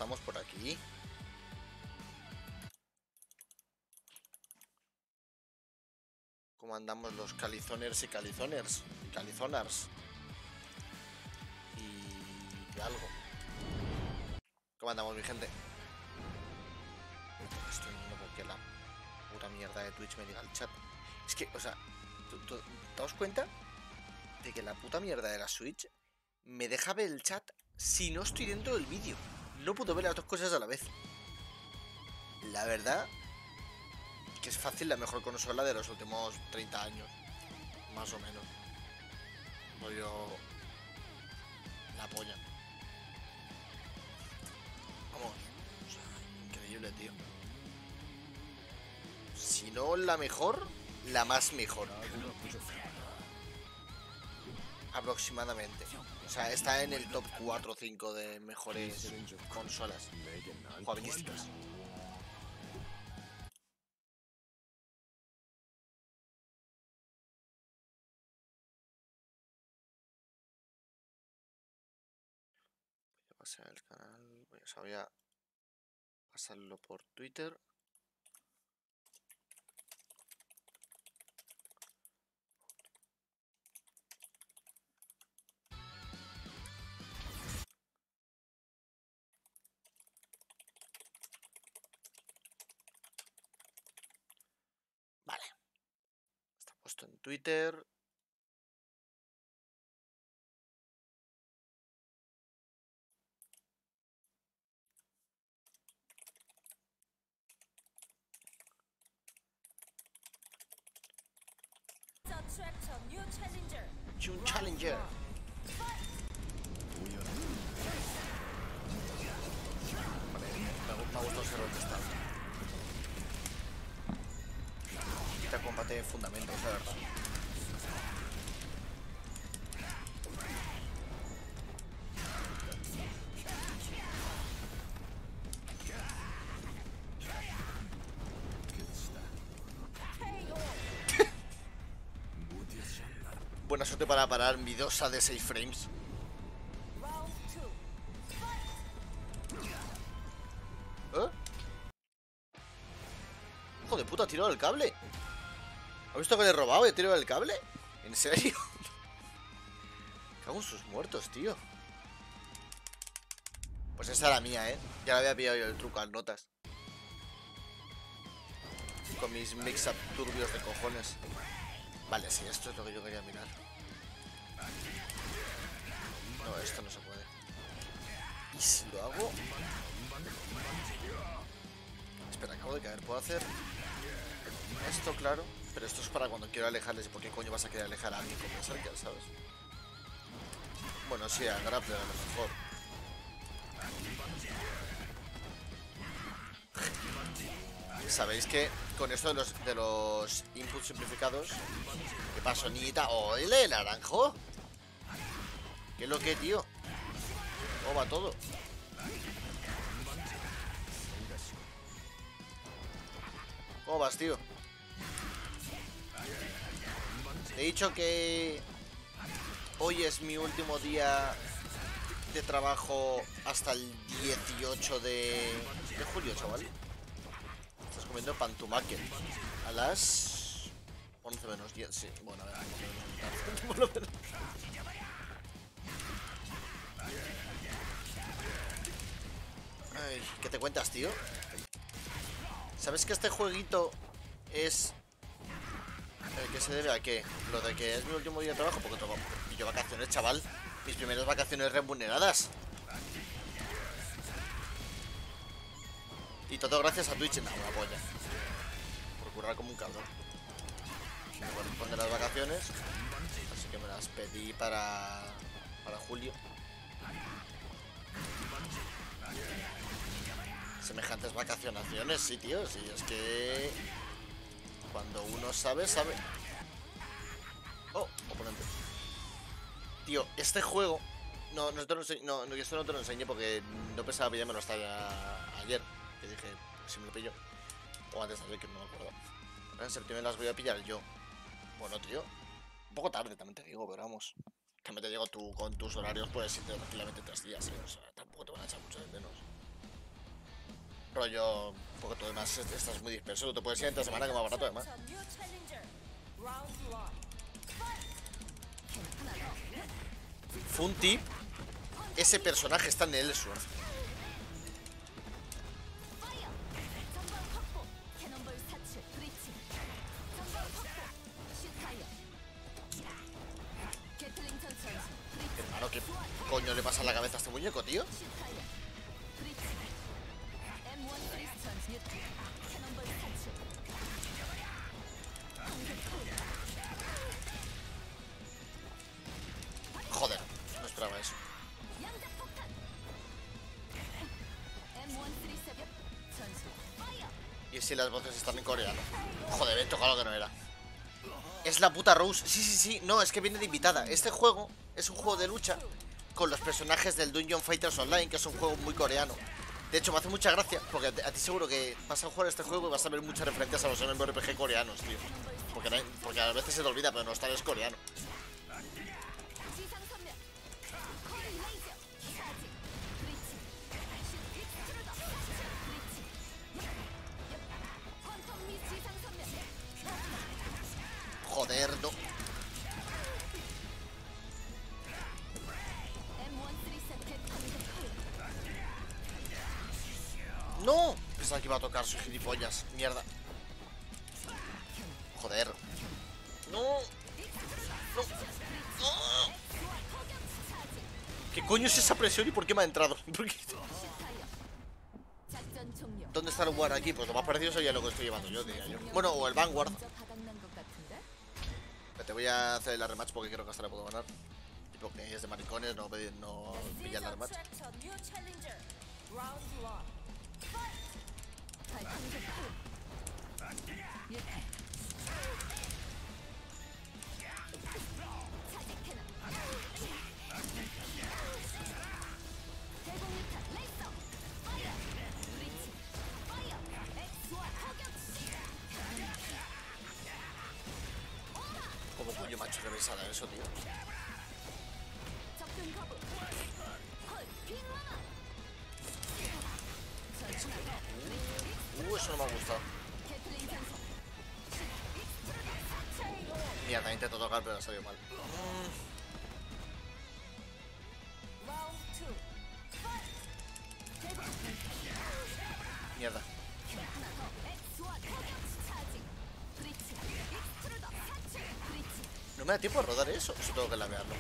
andamos por aquí? ¿Cómo andamos los calizoners y calizoners? Y calizonars. Y algo. ¿Cómo andamos, mi gente? Estoy viendo porque la puta mierda de Twitch me diga el chat. Es que, o sea, ¿te das cuenta de que la puta mierda de la Switch me deja ver el chat si no estoy dentro del vídeo? No puedo ver las dos cosas a la vez. La verdad que es fácil la mejor consola de los últimos 30 años. Más o menos. Rollo... la polla. Vamos. O sea, increíble, tío. Si no la mejor, la más mejor. Aproximadamente. O sea, está en el top 4 o 5 de mejores consolas jugabilísticas. Voy a pasar el canal. Voy a pasarlo por Twitter. Vale. Está puesto en Twitter. Un Challenger. Vale, me gusta ese rol que está. Quita combate de fundamentos, la verdad. Buena suerte para parar mi dosa de 6 frames. ¿Eh? Hijo de puta, ha tirado el cable. ¿Has visto que le he robado y he tirado el cable? ¿En serio? Cago en sus muertos, tío. Pues esa era mía, ¿eh? Ya le había pillado yo el truco al notas. Con mis mix-up turbios de cojones. Vale, sí, esto es lo que yo quería mirar. No, esto no se puede. ¿Y si lo hago? Espera, acabo de caer. ¿Puedo hacer esto, claro? Pero esto es para cuando quiero alejarles. ¿Y por qué coño vas a querer alejar a alguien con Berserker, sabes? Bueno, sí, a Grappler a lo mejor. Sabéis que con esto de los inputs simplificados, ¿qué pasó, niñita? ¡Oye, naranjo! ¿Qué es lo que, tío? ¿Cómo va todo? ¿Cómo vas, tío? Te he dicho que hoy es mi último día de trabajo hasta el 18 de julio, chaval. Estás comiendo pantumaque a las 11 menos 10, sí. Bueno, a ver, por lo menos. Ay, ¿qué te cuentas, tío? ¿Sabes que este jueguito es... ¿qué se debe a qué? Lo de que es mi último día de trabajo, porque yo vacaciones, chaval. Mis primeras vacaciones remuneradas. Y todo gracias a Twitch. No, una polla. Por currar como un cabrón. Me corresponden las vacaciones, así que me las pedí para julio. Semejantes vacacionaciones, sí, tío. Sí, es que cuando uno sabe, sabe. Oh, oponente. Tío, este juego... No, yo esto no te lo enseñé porque no pensaba pillármelo hasta ayer. Que dije, si me lo pillo. O antes de ayer, que no me acuerdo. En septiembre las voy a pillar yo. Bueno, tío. Un poco tarde, también te digo, pero vamos. También te digo, tú con tus horarios puedes irte tranquilamente 3 días, ¿eh? O sea, tampoco te van a echar mucho de menos. rollo, porque todo demás estás muy disperso. Te puedes ir entre semana que más barato además. Fue un tip. Ese personaje está en el Ellsworth. Hermano, ¿qué coño le pasa en la cabeza a este muñeco, tío? Joder, no esperaba eso. Y si las voces están en coreano. Joder, he tocado lo que no era. Es la puta Rose. Sí, sí, sí. No, es que viene de invitada. Este juego es un juego de lucha con los personajes del Dungeon Fighters Online, que es un juego muy coreano. De hecho, me hace mucha gracia, porque a ti seguro que vas a jugar este juego y vas a ver muchas referencias a los MMORPG coreanos, tío. Porque a veces se te olvida, pero no es coreano. Joder, no. ¡No! Pensaba que iba a tocar, soy gilipollas. Mierda. Joder. ¡No! ¡No! ¡No! ¿Qué coño es esa presión y por qué me ha entrado? ¿Dónde está el War aquí? Pues lo más parecido sería lo que estoy llevando yo, diría yo. Bueno, o el Vanguard. Te voy a hacer la rematch porque creo que hasta la puedo ganar. Tipo que es de maricones, no pillan la rematch. ¿Cómo coño me ha hecho reversada eso, tío? Eso no me ha gustado. Mierda, intento tocar, pero ha salido mal. Mierda. No me da tiempo a rodar eso. Eso tengo que lamearlo.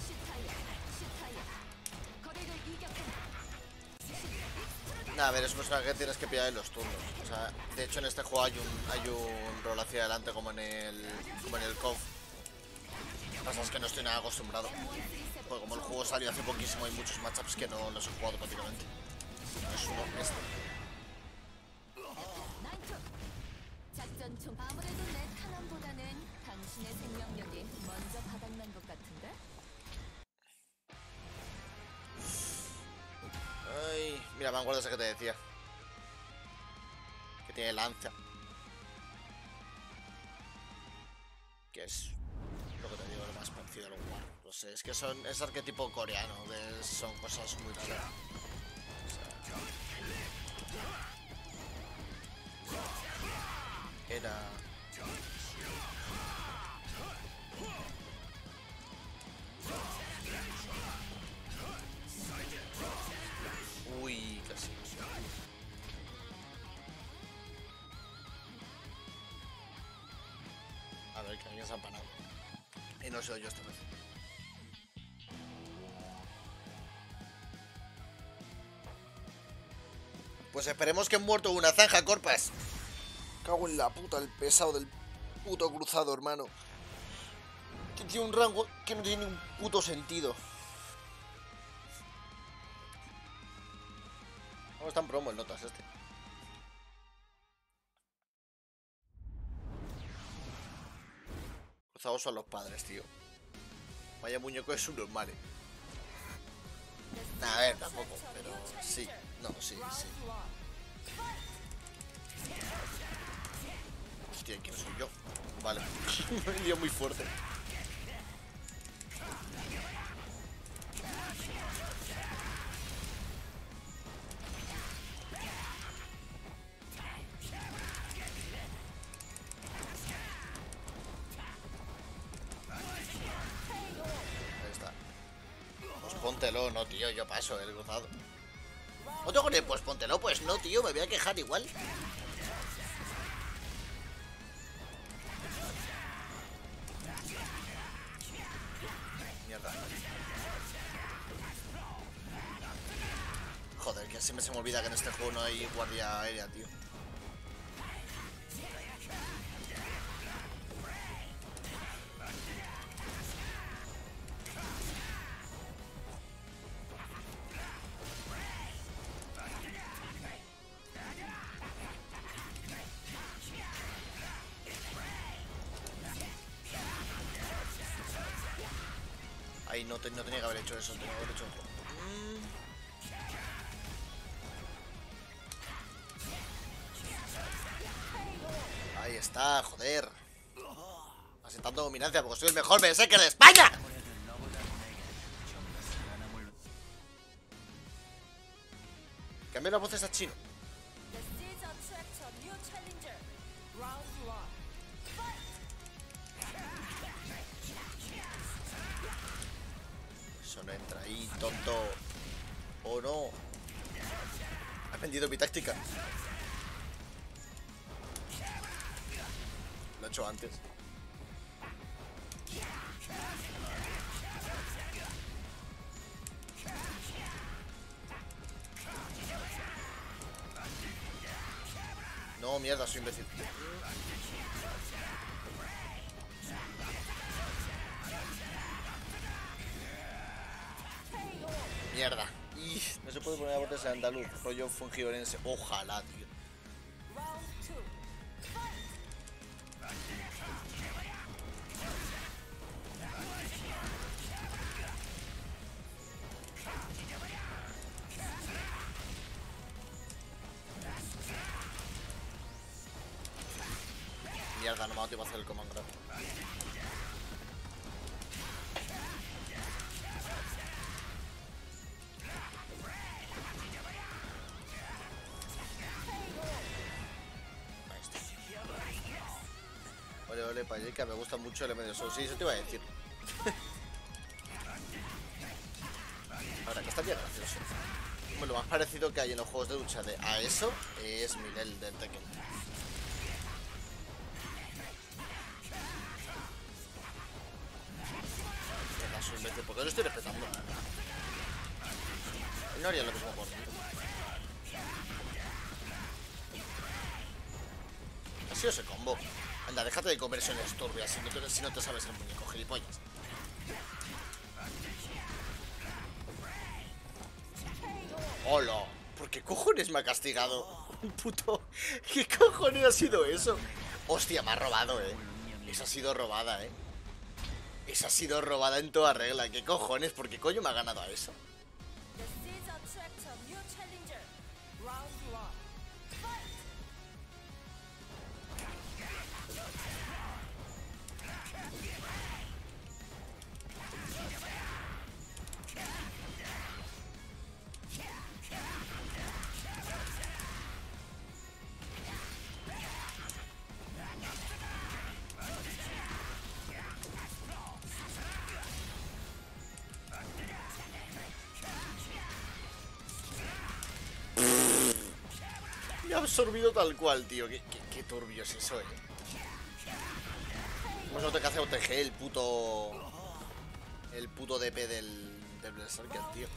Nah, a ver, es un personaje que tienes que pillar en los turnos. O sea, de hecho en este juego hay un rol hacia adelante como en el CoF. Lo que pasa es que no estoy nada acostumbrado. Porque como el juego salió hace poquísimo, hay muchos matchups que no los he jugado prácticamente. No es uno, este. Ay, mira, Vanguard ese que te decía. Que tiene lanza. Que es lo que te digo, lo más parecido a lo War. No sé, es que es arquetipo coreano. Son cosas muy raras. O sea, era... Uy, casi. A ver, que alguien se ha empanado. Y no soy yo esta vez. Pues esperemos que he muerto una zanja, Corpas. Cago en la puta, el pesado del puto cruzado, hermano. Que tiene un rango que no tiene ningún puto sentido. ¿Cómo está en promo el notas este? Cruzados son los padres, tío. Vaya muñeco es un normal. Nah, a ver, tampoco, pero sí. No, sí, sí. Hostia, ¿quién soy yo? Vale. Me he liado muy fuerte. póntelo, no, tío, yo paso, el gozado. ¿Otro con el pues póntelo? Pues no, tío, me voy a quejar igual. Mierda. Joder, que siempre se me olvida que en este juego no hay guardia aérea, tío. Ahí no tenía que haber hecho eso, tenía que haber hecho otro. Ahí está, joder. Asentando dominancia porque soy el mejor Berserker de España. Cambia las voces a chino. Eso no entra ahí, tonto. Oh no. Has vendido mi táctica. Lo he hecho antes. No, mierda, soy imbécil. Mierda. No se puede poner a botes en andaluz. Rollo fungidorense. Ojalá, tío. Mierda, no me ha dado a hacer el command grab. Ole, Payeka, me gusta mucho el medio show. Sí, eso te iba a decir. Ahora, que está bien gracioso. Bueno, lo más parecido que hay en los juegos de lucha a eso es Miguel del Tekken. ¿Por qué lo estoy respetando? No haría lo mismo por mí. Ha sido ese combo. Anda, déjate de conversiones turbias si no te sabes el muñeco, gilipollas. ¡Hola! ¿Por qué cojones me ha castigado? Puto. ¿Qué cojones ha sido eso? Hostia, me ha robado, Esa ha sido robada, Esa ha sido robada en toda regla. ¿Qué cojones? ¿Por qué coño me ha ganado a eso? Me ha absorbido tal cual, tío. Qué turbio es eso, Pues no te hace OTG el puto... El puto DP del Berserker, tío.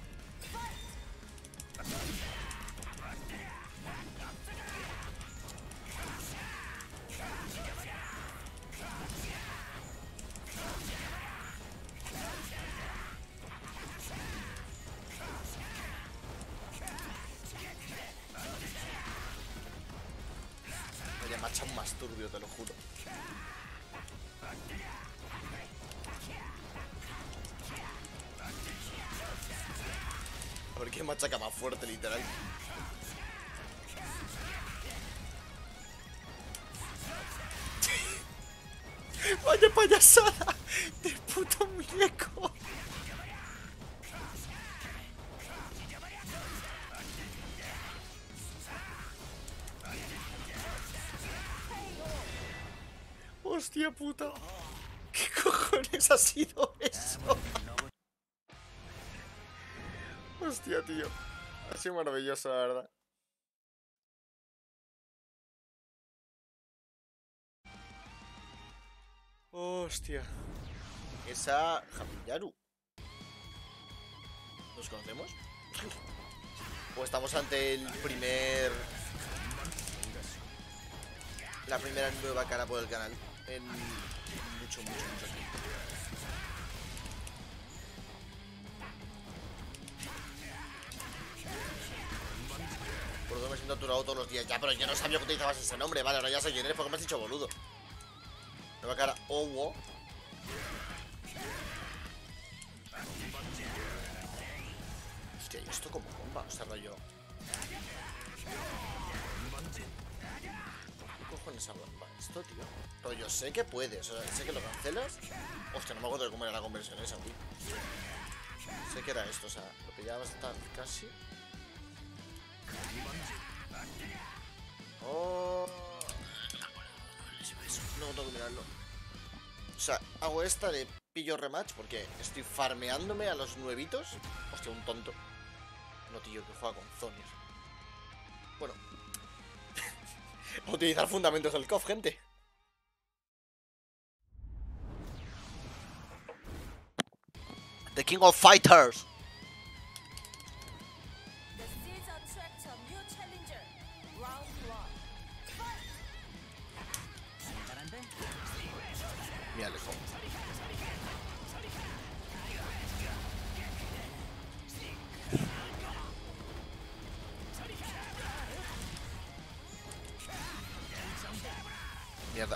Oye, me ha echado más turbio, te lo juro. A ver qué machaca más fuerte, literal. Vaya payasada del puto muñeco. Hostia puta. ¿Qué cojones ha sido eso? Hostia, tío. Ha sido maravilloso, la verdad. Hostia. Esa Hamiyaru. ¿Nos conocemos? ¿O estamos ante el primer... la primera nueva cara por el canal? En mucho tiempo. Por eso me siento aturado todos los días. Ya, pero yo no sabía que utilizabas ese nombre. Vale, ahora ya sé quién eres porque me has dicho boludo. Nueva cara Owo. Hostia, ¿y esto como bomba? O sea, rollo... ¿qué cojones esa bomba? Esto, tío. Rollo, sé que puedes. O sea, sé que lo cancelas. Hostia, no me acuerdo de cómo era la conversión esa, tío. Sé que era esto, o sea, lo que ya va a estar casi... Oh... no tengo que mirarlo. O sea, hago esta de pillo rematch porque estoy farmeándome a los nuevitos. Hostia, un tonto. No, tío, que juega con Zonier. Bueno. Utilizar fundamentos del KOF, gente. The King of Fighters. Mira, le pongo. Mierda.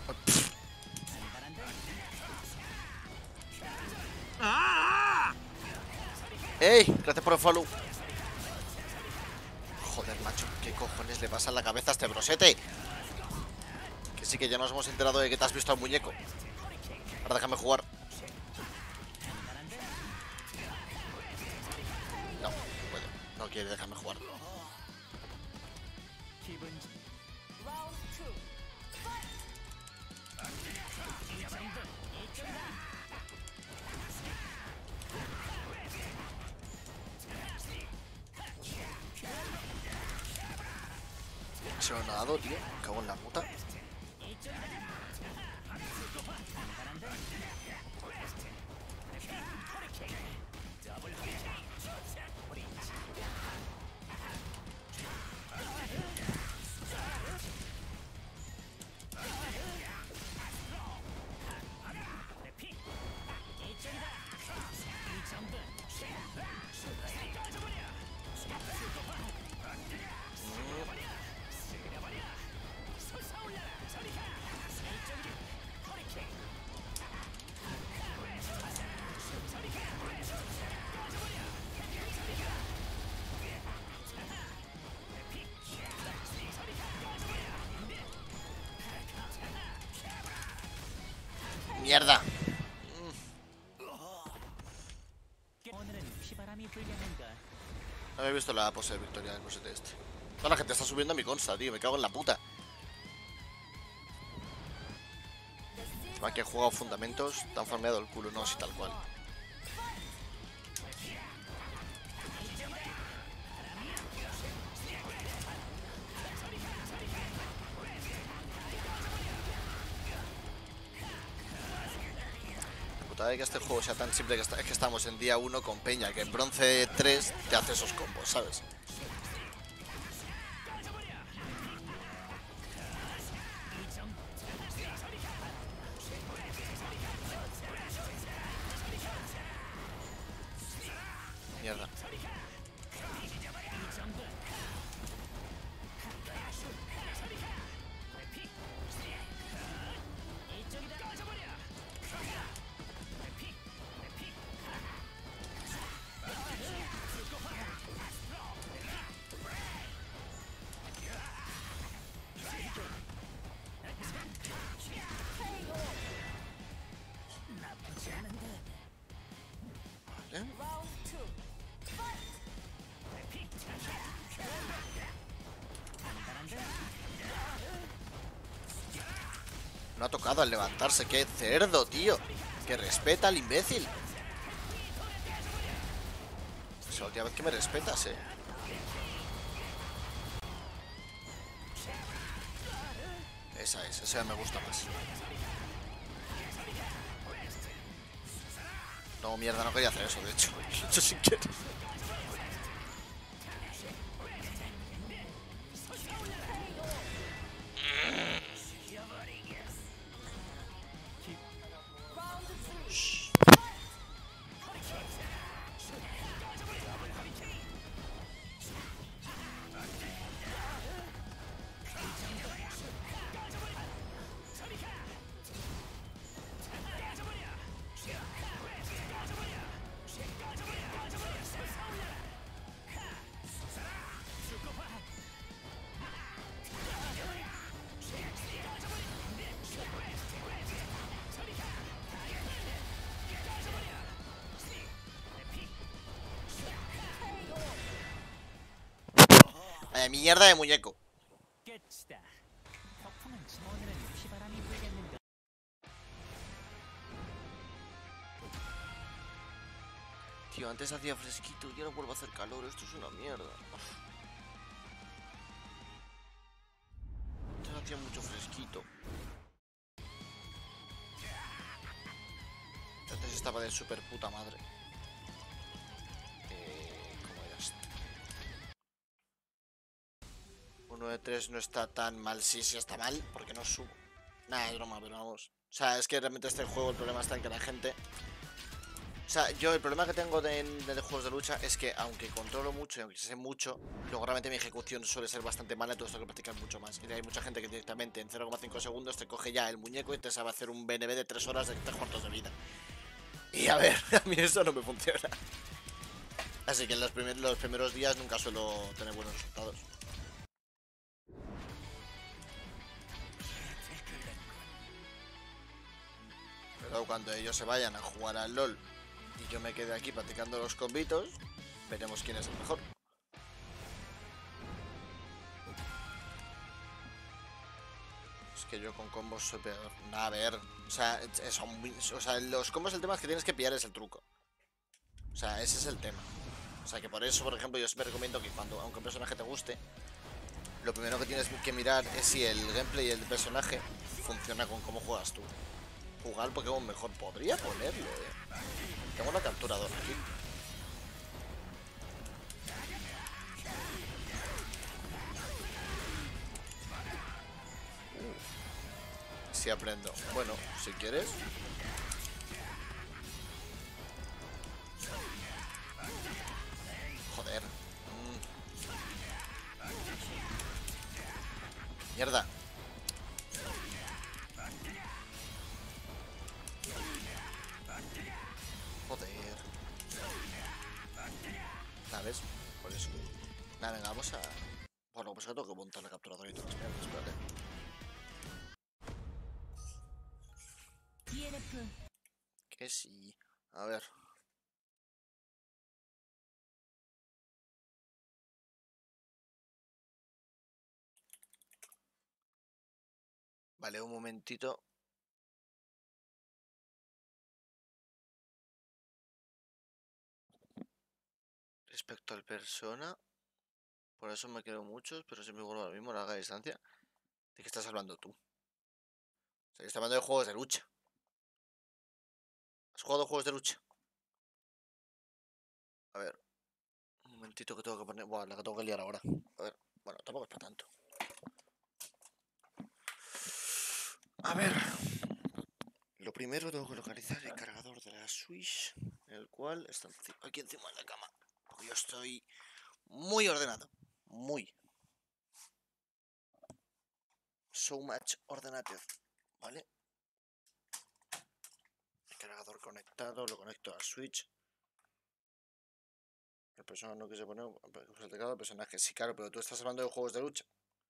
¡Ey! Gracias por el follow. Joder, macho. ¿Qué cojones le pasa en la cabeza a este brosete? Que sí, que ya nos hemos enterado de que te has visto al muñeco. Ahora déjame jugar. No, no puede. No quiere dejarme jugar. Se lo han dado, tío. Me cago en la puta. ¡Mierda! No había visto la pose de victoria del cosete este. Toda la gente está subiendo a mi consta, tío. Me cago en la puta. Va, que he jugado fundamentos. Te han farmeado el culo, no así tal cual. La putada de que este juego sea tan simple que es que estamos en día 1 con Peña, que en bronce 3 te hace esos combos, ¿sabes? Mierda. Vale. No ha tocado al levantarse. ¡Qué cerdo, tío! Que respeta al imbécil. Se la última vez que me respetas, esa me gusta más. No, mierda, no quería hacer eso, de hecho. Lo he hecho sin querer. Vaya mierda de muñeco. Tío, antes hacía fresquito y ahora vuelvo a hacer calor. Esto es una mierda. Uf. Antes hacía mucho fresquito. Antes estaba de super puta madre. ¿Cómo era esto? 1 de 3 no está tan mal. Sí, sí está mal, porque no subo. Nada, es broma, pero vamos. O sea, es que realmente este juego el problema está en que la gente... O sea, yo el problema que tengo de juegos de lucha es que aunque controlo mucho y aunque sé mucho, luego realmente mi ejecución suele ser bastante mala, entonces tengo que practicar mucho más. Y hay mucha gente que directamente en 0,5 segundos te coge ya el muñeco y te sabe hacer un BNB de 3 horas de 3 cuartos de vida. Y a ver, a mí eso no me funciona. Así que en los primeros días nunca suelo tener buenos resultados. Pero cuando ellos se vayan a jugar al LOL y yo me quede aquí practicando los combitos, veremos quién es el mejor. Es que yo con combos soy peor. A ver, o sea, los combos el tema es que tienes que pillar es el truco. O sea, ese es el tema. O sea, que por eso, por ejemplo, yo siempre recomiendo que cuando, aunque un personaje te guste, lo primero que tienes que mirar es si el gameplay del personaje funciona con cómo juegas tú. Jugar Pokémon mejor, podría ponerlo, Tengo una capturadora aquí. Si aprendo. Bueno, si quieres. Joder. Mierda. Joder. ¿Sabes? Por eso. Nada, venga, vamos a... Bueno, pues que tengo que montar la capturadora y todas las mierdas, espérate. Que sí. A ver. Vale, un momentito. Respecto al persona, por eso me quedo muchos, pero siempre vuelvo a lo mismo, larga distancia. ¿De qué estás hablando tú? O sea, yo estoy hablando de juegos de lucha. ¿Has jugado juegos de lucha? A ver, un momentito que tengo que poner... Buah, la que tengo que liar ahora. A ver, bueno, tampoco es para tanto. A ver. Lo primero tengo que localizar el cargador de la Switch, el cual está aquí encima de la cama. Porque yo estoy muy ordenado. Muy. So much ordenated. ¿Vale? El cargador conectado, lo conecto a Switch. El personaje no quise poner el teclado del personaje. Sí, claro, pero tú estás hablando de juegos de lucha.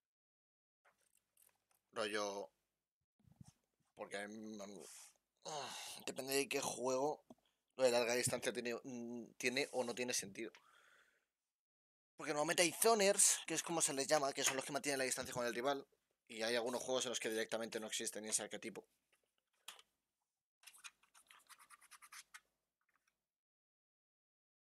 Rollo. Porque depende de qué juego. Lo de larga distancia tiene o no tiene sentido. Porque normalmente hay zoners, que es como se les llama, que son los que mantienen la distancia con el rival. Y hay algunos juegos en los que directamente no existen ese arquetipo.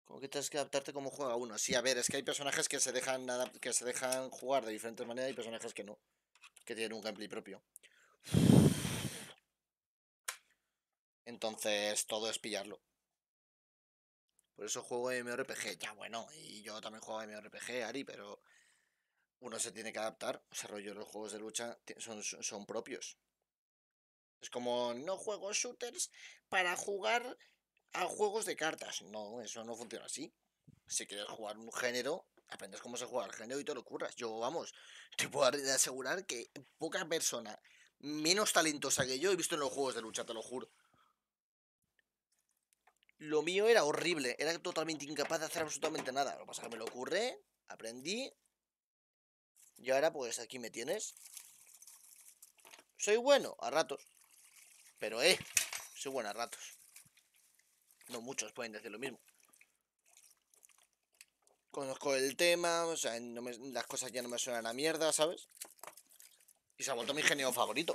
Como que tienes que adaptarte como juega uno. Sí, a ver, es que hay personajes que se dejan jugar de diferentes maneras y personajes que no. Que tienen un gameplay propio. Entonces, todo es pillarlo. Por eso juego MMORPG. Ya, bueno, y yo también juego MMORPG, Ari, pero uno se tiene que adaptar. O sea, rollo, los juegos de lucha son propios. Es como, no juego shooters para jugar a juegos de cartas. No, eso no funciona así. Si quieres jugar un género, aprendes cómo se juega el género y te lo curras. Yo, vamos, te puedo asegurar que poca persona menos talentosa que yo he visto en los juegos de lucha, te lo juro. Lo mío era horrible, era totalmente incapaz de hacer absolutamente nada. Lo que pasa es que me lo ocurre, aprendí. Y ahora, pues aquí me tienes. Soy bueno a ratos, pero soy bueno a ratos. No muchos pueden decir lo mismo. Conozco el tema, o sea, las cosas ya no me suenan a mierda, ¿sabes? Y se ha vuelto mi género favorito.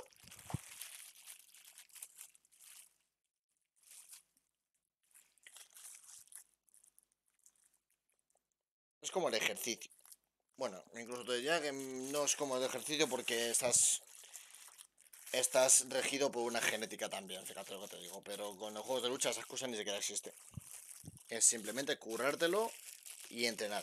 Es como el ejercicio. Bueno, incluso te diría que no es como el ejercicio porque estás regido por una genética también, fíjate lo que te digo. Pero con los juegos de lucha esas cosas ni siquiera existen. Es simplemente currártelo y entrenar.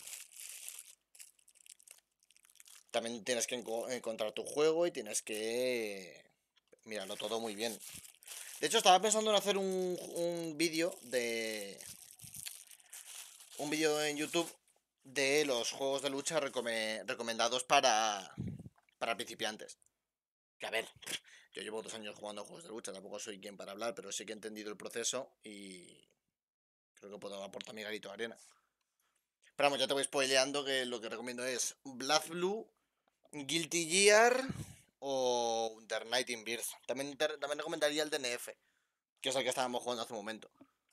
También tienes que encontrar tu juego y tienes que mirarlo todo muy bien. De hecho, estaba pensando en hacer un vídeo un vídeo en YouTube de los juegos de lucha recomendados para principiantes. Que a ver, yo llevo 2 años jugando a juegos de lucha, tampoco soy quien para hablar, pero sí que he entendido el proceso y creo que puedo aportar mi granito de arena. Pero vamos, ya te voy spoileando que lo que recomiendo es BlazBlue, Guilty Gear o The Night in Birth. También recomendaría el DNF, que es el que estábamos jugando hace un momento.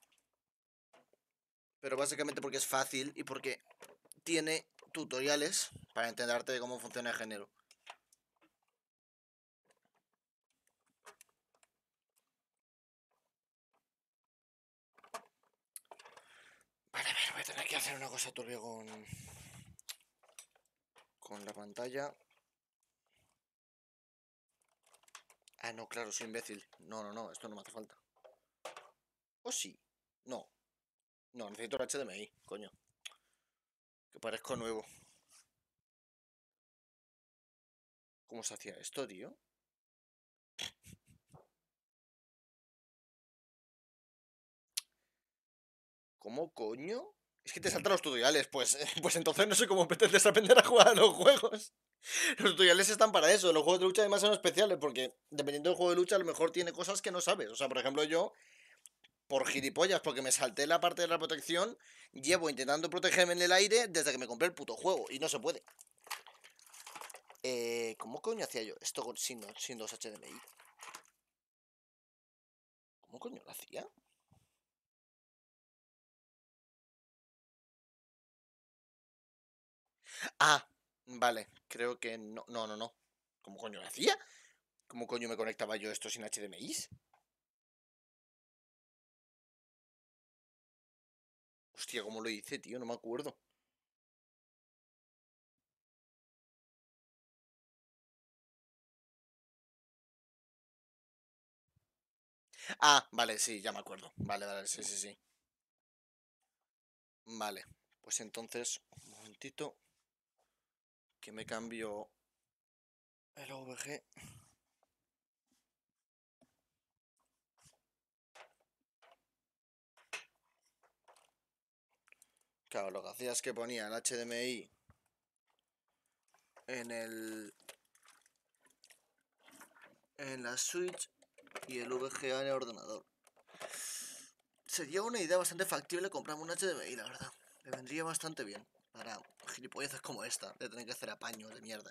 Pero básicamente porque es fácil y porque tiene tutoriales para entenderte de cómo funciona el género. Vale, a ver, voy a tener que hacer una cosa turbia con la pantalla. Ah, no, claro, soy imbécil. No, esto no me hace falta. ¿O sí? No. No, necesito el HDMI, coño. Que parezco nuevo. ¿Cómo se hacía esto, tío? ¿Cómo coño? Es que te saltan los tutoriales, pues entonces no sé cómo pretendes aprender a jugar a los juegos. Los tutoriales están para eso, los juegos de lucha además son especiales, porque dependiendo del juego de lucha a lo mejor tiene cosas que no sabes. O sea, por ejemplo yo, por gilipollas, porque me salté la parte de la protección, llevo intentando protegerme en el aire desde que me compré el puto juego, y no se puede. ¿Cómo coño hacía yo esto sin dos HDMI? ¿Cómo coño lo hacía? Ah, vale, creo que no. ¿Cómo coño lo hacía? ¿Cómo coño me conectaba yo esto sin HDMI? Hostia, ¿cómo lo hice, tío? No me acuerdo. Ah, vale, sí, ya me acuerdo. Vale, sí. Vale, pues entonces, un momentito, que me cambio el OVG. Claro, lo que hacía es que ponía el HDMI en en la Switch y el VGA en el ordenador. Sería una idea bastante factible comprarme un HDMI, la verdad. Me vendría bastante bien para gilipolleces como esta, de tener que hacer apaños de mierda.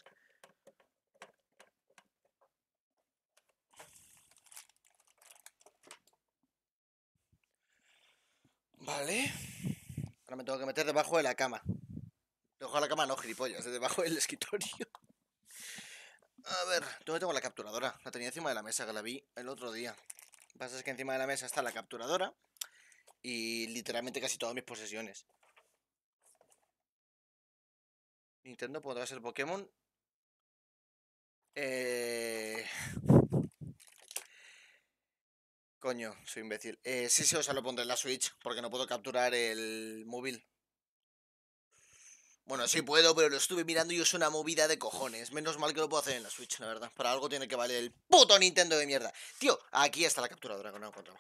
Vale. Ahora me tengo que meter debajo de la cama. Debajo de la cama no, gilipollas, debajo del escritorio. A ver, ¿dónde tengo la capturadora? La tenía encima de la mesa, que la vi el otro día. Lo que pasa es que encima de la mesa está la capturadora Y literalmente casi todas mis posesiones. Nintendo podrá ser Pokémon. Coño, soy imbécil. Sí, o sea, lo pondré en la Switch, porque no puedo capturar el móvil. Bueno, sí puedo, pero lo estuve mirando y es una movida de cojones. Menos mal que lo puedo hacer en la Switch, la verdad. Para algo tiene que valer el puto Nintendo de mierda. Tío, aquí está la capturadora que no encontraba.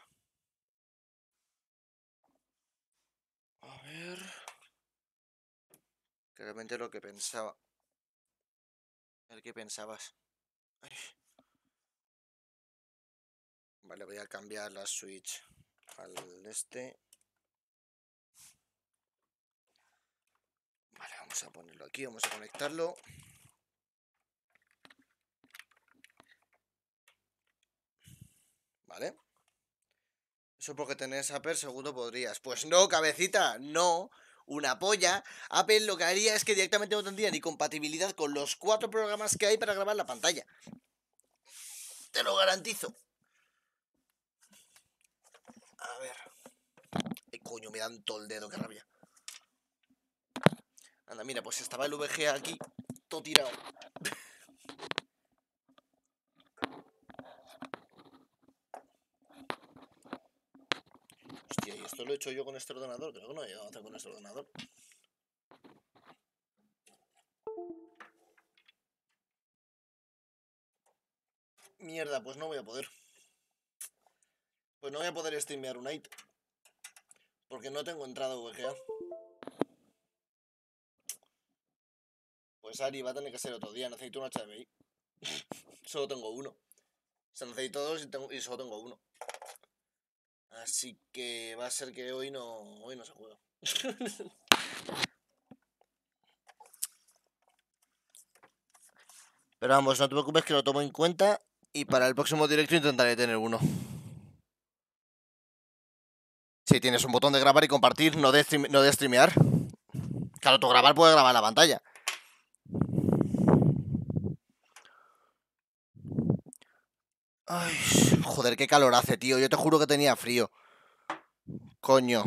A ver... Que realmente lo que pensaba. A ver qué pensabas. Ay. Vale, voy a cambiar la Switch al este. Vale, vamos a ponerlo aquí, vamos a conectarlo. Vale. Eso porque tenés Apple seguro podrías. Pues no, cabecita, no. Una polla. Apple lo que haría es que directamente no tendría ni compatibilidad con los 4 programas que hay para grabar la pantalla. Te lo garantizo. A ver. Coño, me dan todo el dedo, qué rabia. Anda, mira, pues estaba el VGA aquí, todo tirado. Hostia, y esto lo he hecho yo con este ordenador. Creo que no he llegado a hacer con este ordenador. Mierda, pues no voy a poder. Pues no voy a poder streamear un Unite. Porque no tengo entrada VGA. Pues Ari, va a tener que ser otro día. Necesito un HDMI. Solo tengo uno. O sea, necesito dos y solo tengo uno. Así que va a ser que hoy no se juega. Pero vamos, no te preocupes que lo tomo en cuenta. Y para el próximo directo intentaré tener uno. Si tienes un botón de grabar y compartir, no de streamear. Claro, tú grabar puedes grabar la pantalla. Ay, joder, qué calor hace, tío. Yo te juro que tenía frío. Coño.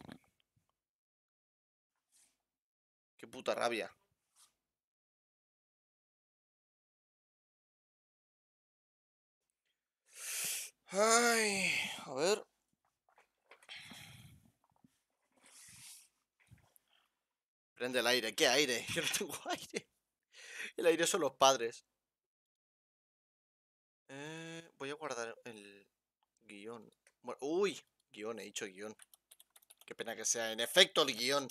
Qué puta rabia. Ay, a ver. Prende el aire. ¿Qué aire? Yo no tengo aire. El aire son los padres. Voy a guardar el guión. Bueno, uy, guión, he dicho guión. Qué pena que sea en efecto el guión.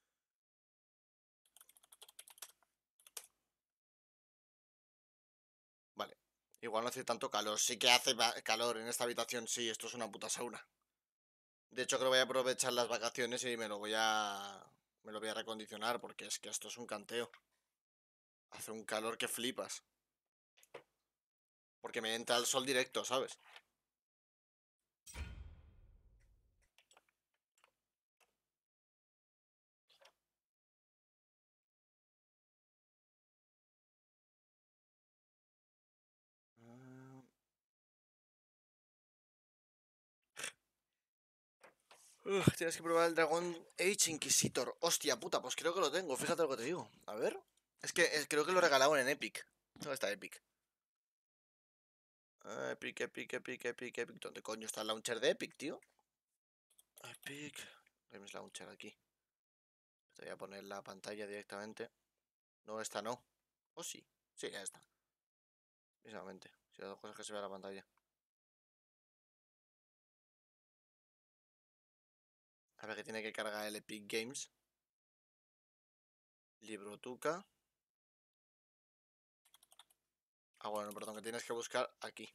Vale. Igual no hace tanto calor. Sí que hace calor en esta habitación. Sí, esto es una puta sauna. De hecho, creo que voy a aprovechar las vacaciones y me lo voy a recondicionar porque es que esto es un canteo. Hace un calor que flipas. Porque me entra el sol directo, ¿sabes? Tienes que probar el Dragon Age Inquisitor. Hostia puta, pues creo que lo tengo. Fíjate lo que te digo. A ver. Es que creo que lo regalaron en Epic. ¿Dónde está Epic? Epic, Epic, Epic, Epic, Epic. ¿Dónde coño está el launcher de Epic, tío? Epic. Games Launcher aquí. Te voy a poner la pantalla directamente. No, esta no. ¿O sí? Sí, ya está. Mismamente. Si las dos cosas que se vea la pantalla. A ver que tiene que cargar el Epic Games. Libro Tuca. Ah, bueno, perdón, que tienes que buscar aquí.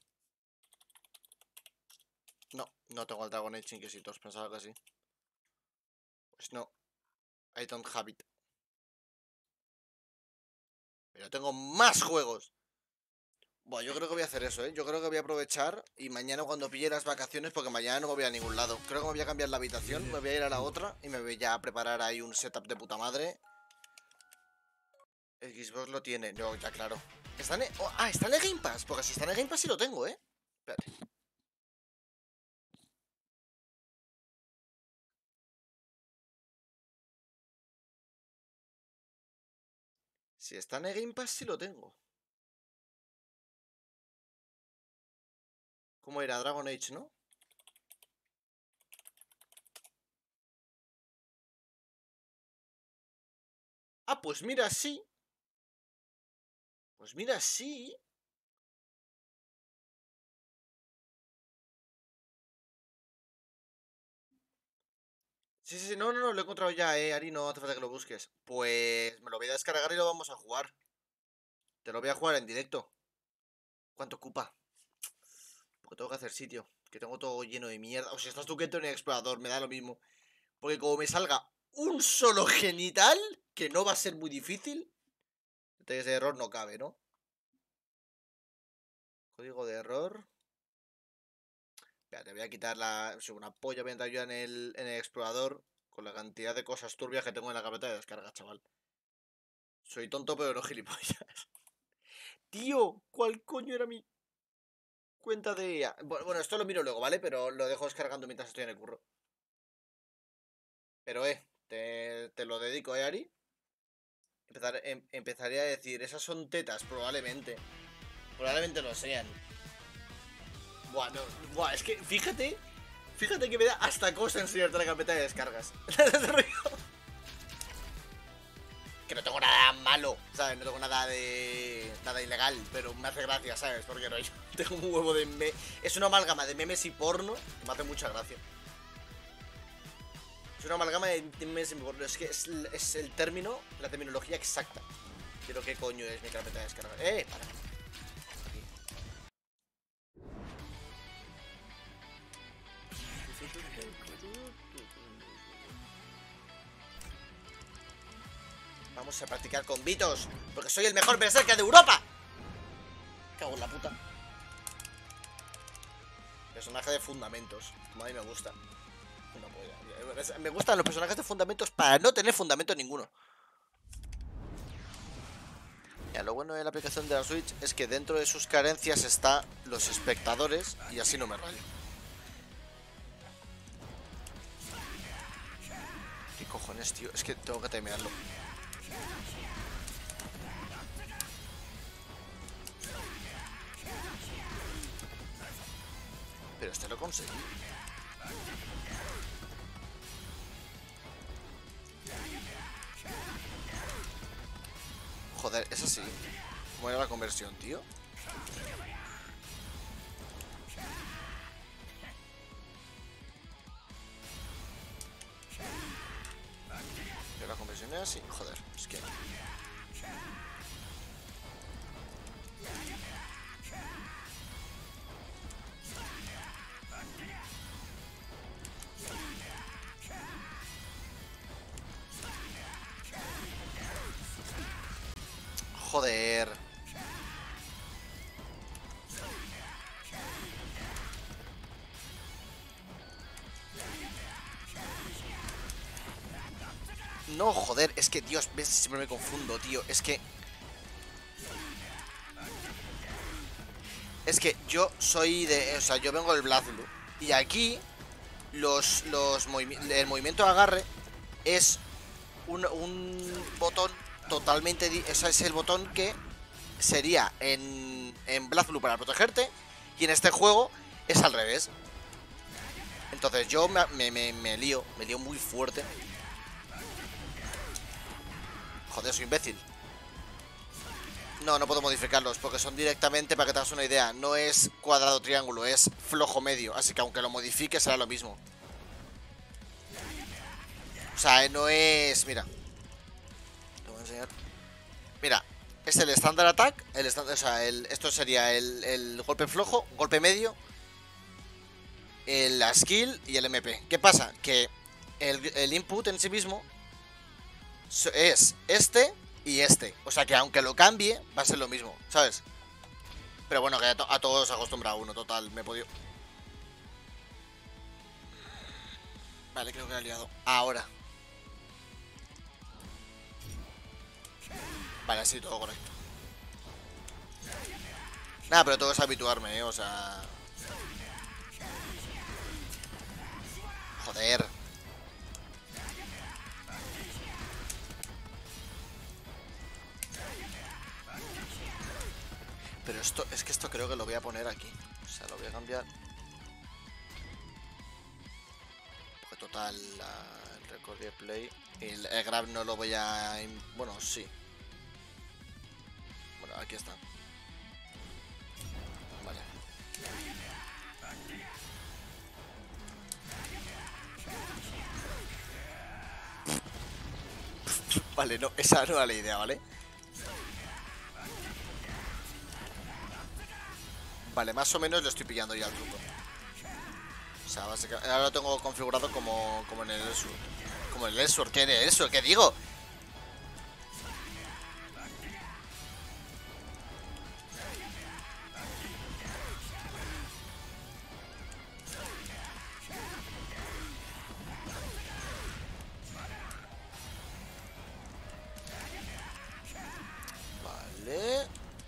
No, no tengo el Dragon Age Inquisitors, pensaba que sí. Pues no. I don't have it. Pero tengo más juegos. Bueno, yo creo que voy a hacer eso, ¿eh? Yo creo que voy a aprovechar y mañana cuando pille las vacaciones, porque mañana no me voy a ningún lado. Creo que me voy a cambiar la habitación, me voy a ir a la otra y me voy ya a preparar ahí un setup de puta madre. El Xbox lo tiene. No, ya claro. ¿Está en está en el Game Pass. Porque si está en el Game Pass sí lo tengo, ¿eh? Espérate. Si está en el Game Pass, sí lo tengo. ¿Cómo era? Dragon Age, ¿no? Ah, pues mira, sí. Pues mira, sí. Sí, sí, sí, no, no, no, lo he encontrado ya, Ari, no hace falta que lo busques. Pues me lo voy a descargar y lo vamos a jugar. Te lo voy a jugar en directo. ¿Cuánto ocupa? Porque tengo que hacer sitio. Que tengo todo lleno de mierda. O si estás tú que entro en el explorador, me da lo mismo. Porque como me salga un solo genital, que no va a ser muy difícil. Ese error no cabe, ¿no? Código de error. Espera, te voy a quitar la. Si una polla voy a entrar yo en el explorador. Con la cantidad de cosas turbias que tengo en la carpeta de descarga, chaval. Soy tonto, pero no gilipollas. Tío, ¿cuál coño era mi cuenta de...? Bueno, esto lo miro luego, ¿vale? Pero lo dejo descargando mientras estoy en el curro. Pero, te lo dedico, Ari. Empezaré a decir, esas son tetas, probablemente. Probablemente lo sean. Buah, no, buah, es que fíjate que me da hasta cosa enseñarte la carpeta de descargas. Que no tengo nada malo, ¿sabes? No tengo nada ilegal, pero me hace gracia, ¿sabes? Porque no, yo tengo un huevo de es una amalgama de memes y porno y me hace mucha gracia. Es una amalgama de memes y porno, es que es el término, la terminología exacta. Pero qué coño es mi carpeta de descarga. Para. Vamos a practicar con Vitos, porque soy el mejor berserker de Europa. Cago en la puta. Personaje de fundamentos, como a mí me gusta. Me gustan los personajes de fundamentos para no tener fundamento ninguno. Ya, lo bueno de la aplicación de la Switch es que dentro de sus carencias está los espectadores y así no me rayo. ¿Qué cojones, tío? Es que tengo que terminarlo. Pero este lo conseguí. Joder, es así. ¿Cómo era la conversión, tío? Pero la conversión era así. Joder, es que... Joder. No, joder, es que, Dios, ves, siempre me confundo, tío. Es que yo soy de... O sea, yo vengo del BlazBlue. Y aquí el movimiento de agarre es un botón totalmente... Ese es el botón que sería en BlazBlue para protegerte. Y en este juego es al revés. Entonces yo me lío muy fuerte. Joder, soy imbécil. No, no puedo modificarlos porque son directamente, para que te hagas una idea, no es cuadrado triángulo, es flojo medio. Así que aunque lo modifique será lo mismo. O sea, no es... Mira, te voy a enseñar. Mira, es el Standard Attack, o sea, esto sería el golpe flojo, golpe medio, la skill y el MP. ¿Qué pasa? Que el input en sí mismo es este y este. O sea que aunque lo cambie, va a ser lo mismo, ¿sabes? Pero bueno, que a todos se acostumbra uno, total, me he podido... Vale, creo que lo he liado. Ahora. Vale, sí, todo correcto. Nada, pero todo es habituarme, o sea... Joder. Pero esto, es que esto creo que lo voy a poner aquí. O sea, lo voy a cambiar. Porque total, el record de play. El grab no lo voy a... Bueno, sí. Bueno, aquí está. Vale. Vale, no, esa no era la idea, ¿vale? Vale, más o menos lo estoy pillando ya el truco. O sea, básicamente, ahora lo tengo configurado como en el Elsword. Como en el Elsword, ¿qué en el Elsword? ¿Qué digo? Vale.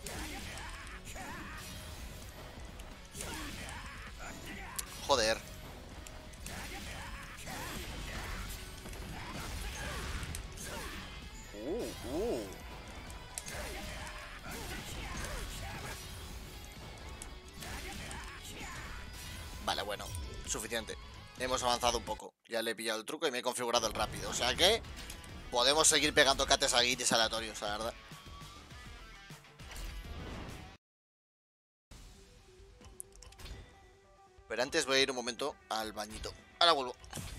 Joder. Uh. Vale, bueno, suficiente. Hemos avanzado un poco. Ya le he pillado el truco y me he configurado el rápido. O sea que podemos seguir pegando cates a guiris aleatorios, la verdad. Pero antes voy a ir un momento al bañito. Ahora vuelvo.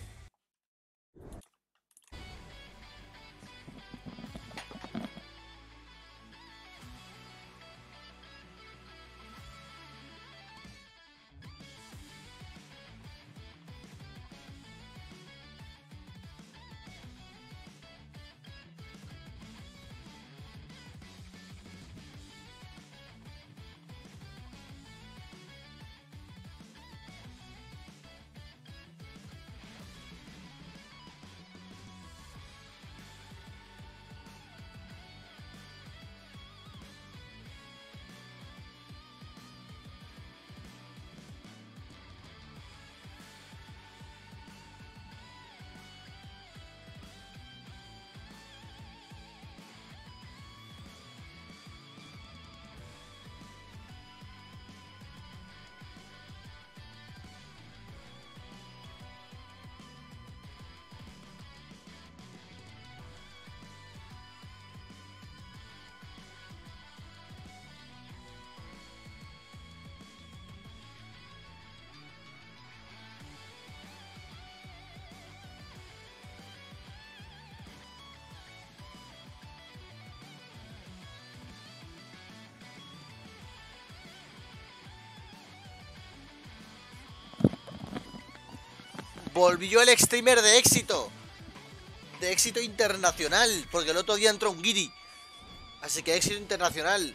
Volvió el streamer de éxito. De éxito internacional. Porque el otro día entró un guiri. Así que éxito internacional.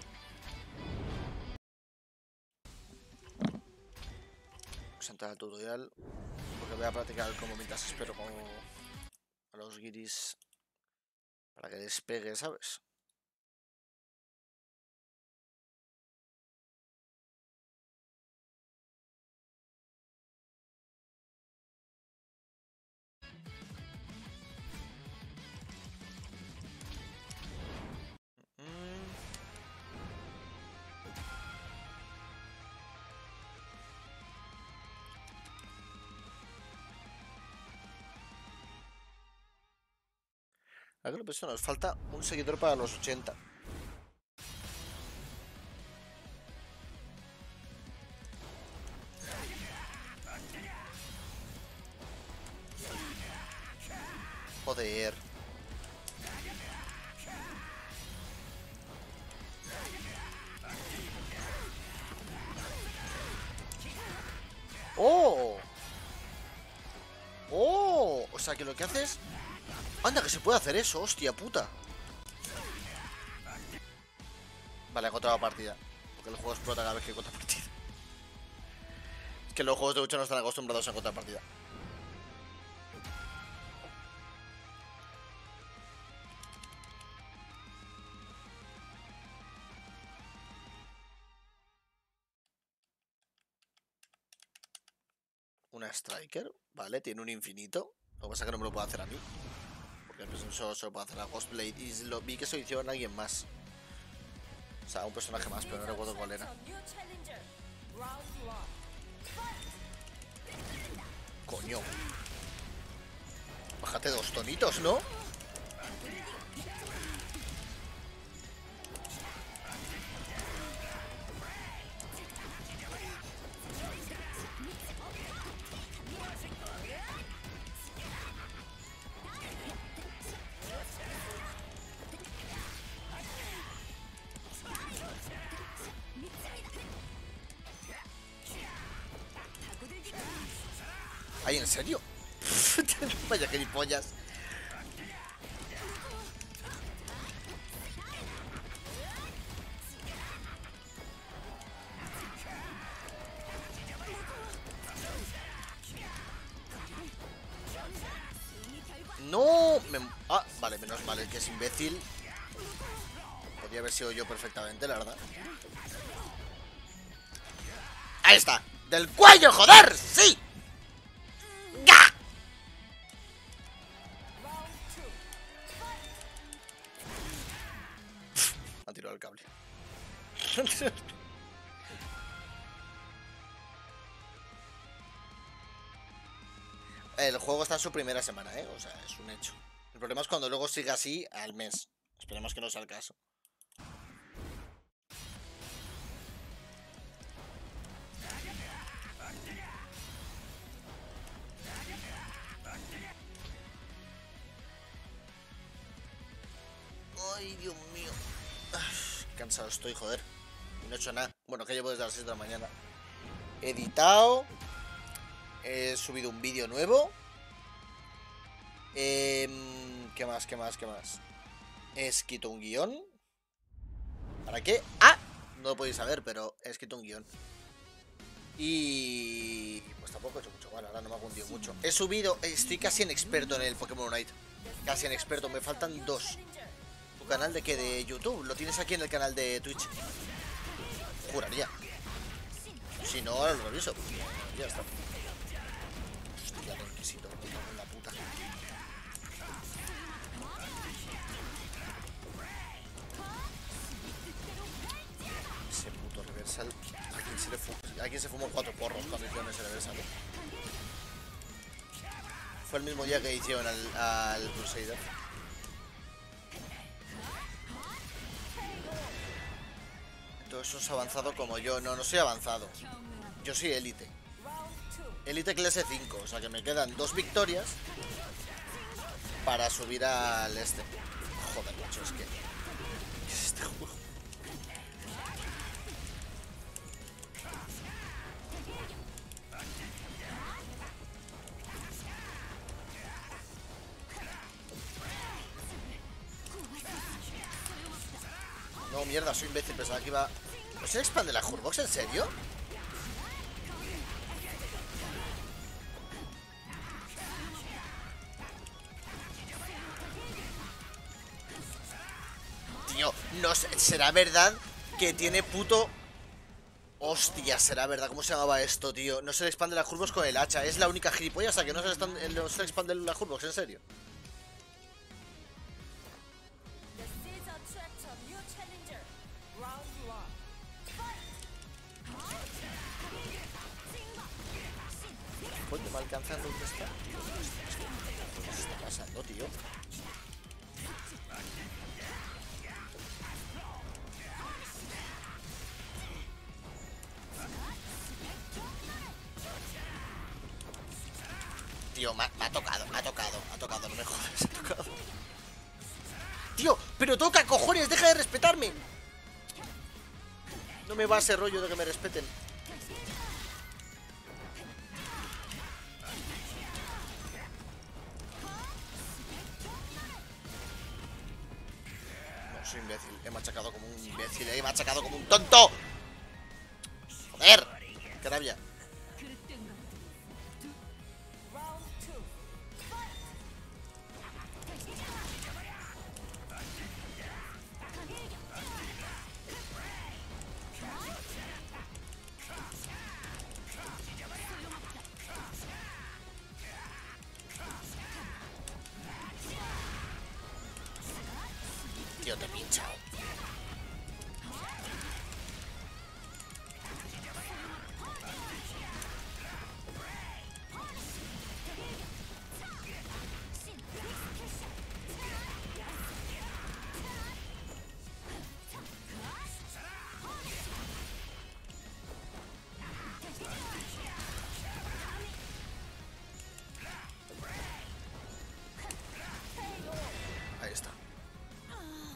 Vamos a entrar al tutorial. Porque voy a practicar como mientras espero como a los guiris. Para que despegue, ¿sabes? Ahora que lo pienso, nos falta un seguidor para los 80. Joder. ¡Oh! ¡Oh! O sea que lo que haces... ¡Anda, que se puede hacer eso! ¡Hostia puta! Vale, he encontrado partida. Porque el juego explota cada vez que encuentra partida. Es que los juegos de lucha no están acostumbrados a encontrar partida. Una Striker, vale, tiene un infinito. Lo que pasa es que no me lo puedo hacer a mí. Porque eso solo puedo hacer a Ghostblade. Y lo vi que se lo hicieron a alguien más. sea, un personaje más, pero no recuerdo cuál era. Coño. Bájate 2 tonitos, ¿no? Ay, ¿en serio? Vaya gilipollas. No, ah, vale, menos mal, el que es imbécil. Podría haber sido yo perfectamente, la verdad. Ahí está. ¡Del cuello, joder! ¡Sí! ¡Ga! Ha tirado el cable. El juego está en su primera semana, ¿eh? O sea, es un hecho. El problema es cuando luego siga así al mes. Esperemos que no sea el caso. Ay, Dios mío. Qué cansado estoy, joder. No he hecho nada. Bueno, que llevo desde las 6 de la mañana. He editado. He subido un vídeo nuevo. ¿Qué más? ¿Qué más? ¿Qué más? He escrito un guión. ¿Para qué? ¡Ah! No lo podéis saber, pero he escrito un guión. Y... pues tampoco he hecho mucho mal, ahora no me ha hundido mucho. He subido... Estoy casi en experto en el Pokémon Unite. Casi en experto, me faltan 2. ¿Tu canal de qué? ¿De YouTube? Lo tienes aquí en el canal de Twitch. Juraría. Si no, ahora lo reviso. Ya está. Hostia, qué inquisito. La puta. Ese puto reversal. ¿A quién se fumó 4 porros cuando hicieron ese reversal? Fue el mismo día que hicieron al Crusader. Entonces sos avanzado como yo. No, no soy avanzado. Yo soy élite. Élite clase 5. O sea que me quedan 2 victorias para subir al este. Joder, macho, es que... ¿qué es este juego? No, mierda, soy imbécil, pensaba que iba... ¿No se expande la Hurbox? ¿En serio? Tío, no sé, ¿será verdad que tiene puto... Hostia, será verdad, ¿cómo se llamaba esto, tío? No se le expande la Hurbox con el hacha, es la única gilipollas a que no se le expande la Hurbox, ¿en serio? Coño, me alcanzando un está. ¿Qué se está pasando, tío? Tío, me ha tocado, no me jodas, ha tocado. Tío, pero toca, cojones, deja de respetarme. No me va ese rollo de que me respeten. No, soy imbécil, he machacado como un imbécil, he machacado como un tonto. Joder, qué rabia. Tío, te he pinchado.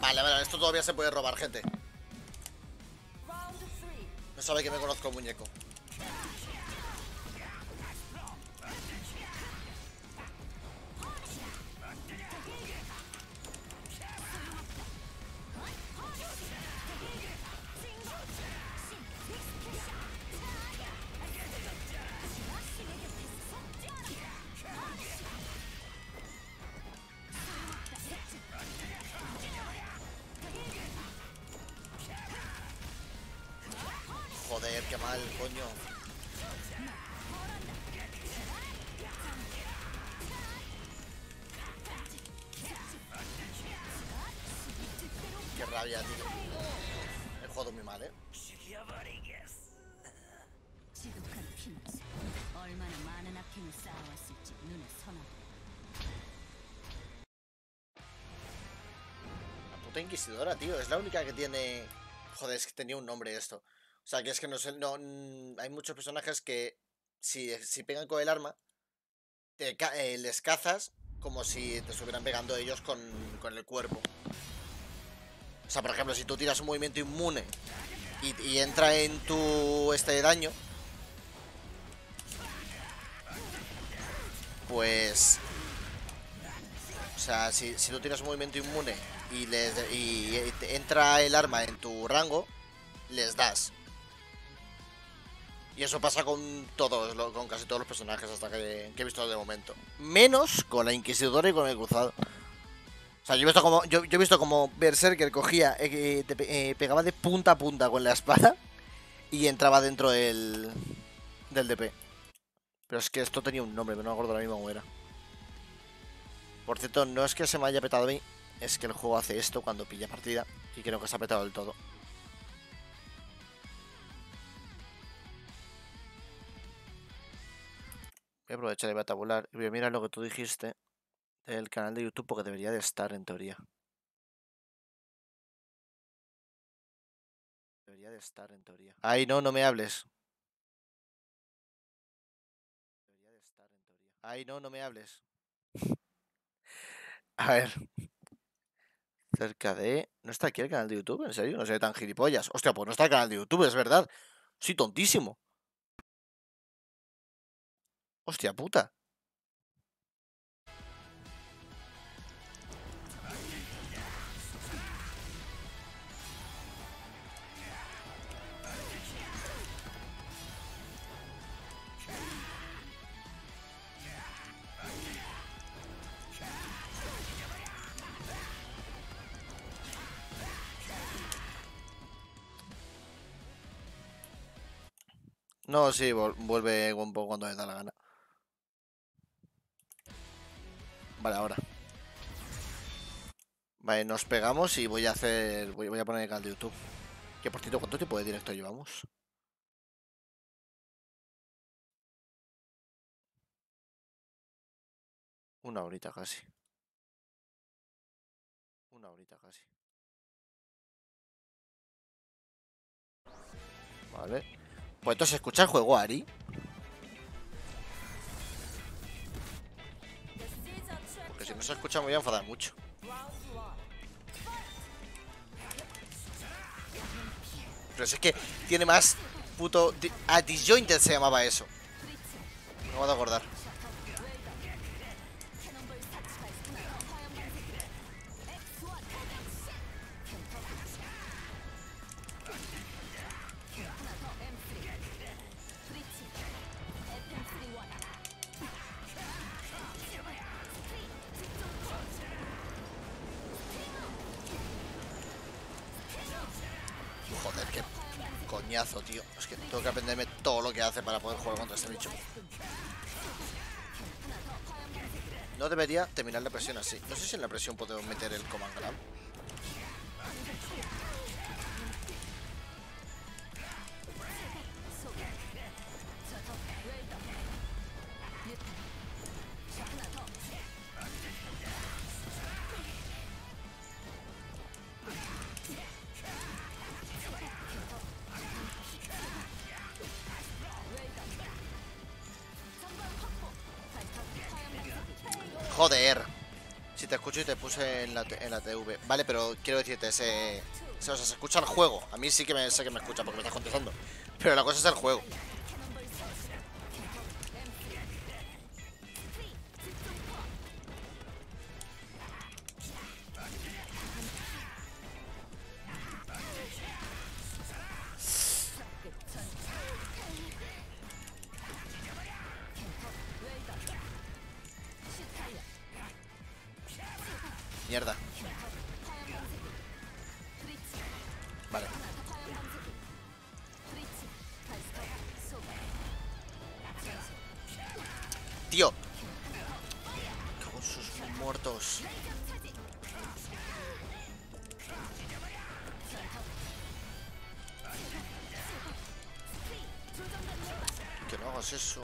Vale, vale, esto todavía se puede robar, gente. No sabe que me conozco el muñeco. Joder, qué mal, coño. Qué rabia, tío. He jugado muy mal, La puta inquisidora, tío. Es la única que tiene... Joder, es que tenía un nombre esto. O sea, que es que no sé... No, hay muchos personajes que si pegan con el arma, les cazas como si te estuvieran pegando ellos con el cuerpo. O sea, por ejemplo, si tú tiras un movimiento inmune y entra en tu de daño, pues... O sea, si tú tiras un movimiento inmune y entra el arma en tu rango, les das. Y eso pasa con todos, con casi todos los personajes hasta que he visto de momento. Menos con la Inquisidora y con el Cruzado. O sea, yo he visto como Berserker cogía, pegaba de punta a punta con la espada y entraba dentro del DP. Pero es que esto tenía un nombre, pero no me acuerdo ahora mismo cómo era. Por cierto, no es que se me haya petado a mí, es que el juego hace esto cuando pilla partida y creo que se ha petado del todo. Voy a aprovechar y voy a tabular y voy a mirar lo que tú dijiste del canal de YouTube porque debería de estar en teoría. Debería de estar en teoría. Ay, no, no me hables. Debería de estar en teoría. Ay, no, no me hables. A ver. Cerca de... ¿No está aquí el canal de YouTube? ¿En serio? No soy tan gilipollas. Hostia, pues no está el canal de YouTube, es verdad. Soy tontísimo. Hostia puta. No, sí, vuelve un poco cuando le da la gana. Vale, ahora. Vale, nos pegamos y voy a hacer... Voy a poner el canal de YouTube. Que por cierto, ¿cuánto tiempo de directo llevamos? Una horita casi. Una horita casi. Vale. Pues entonces escucha el juego, Ari. Porque si no se escucha me voy a enfadar mucho. Pero si es que tiene más puto... Disjointed se llamaba eso. Me acabo de acordar. Joder, qué coñazo, tío. Es que tengo que aprenderme todo lo que hace para poder jugar contra este bicho. No debería terminar la presión así. No sé si en la presión podemos meter el command grab. Joder. Si te escucho y te puse en la TV. Vale, pero quiero decirte, o sea, se escucha el juego. A mí sí que sé que me escucha porque me estás contestando. Pero la cosa es el juego. Mierda. Vale. Tío. Con sus muertos. Que no hagas eso.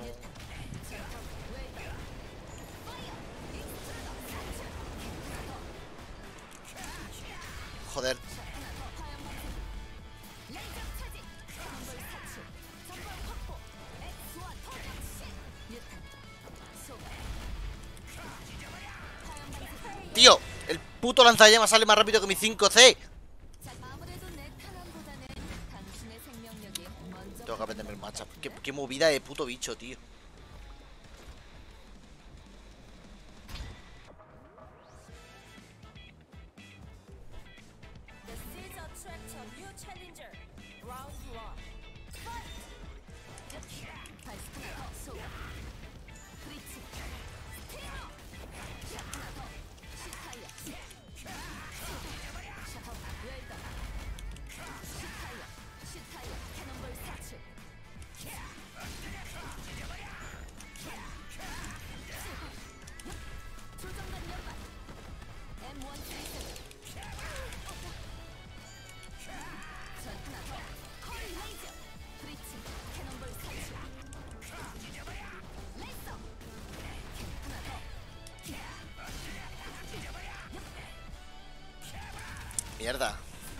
Joder. Tío, el puto lanzallamas sale más rápido que mi 5C. Tengo que aprenderme el matchup. Qué movida de puto bicho, tío. Mierda.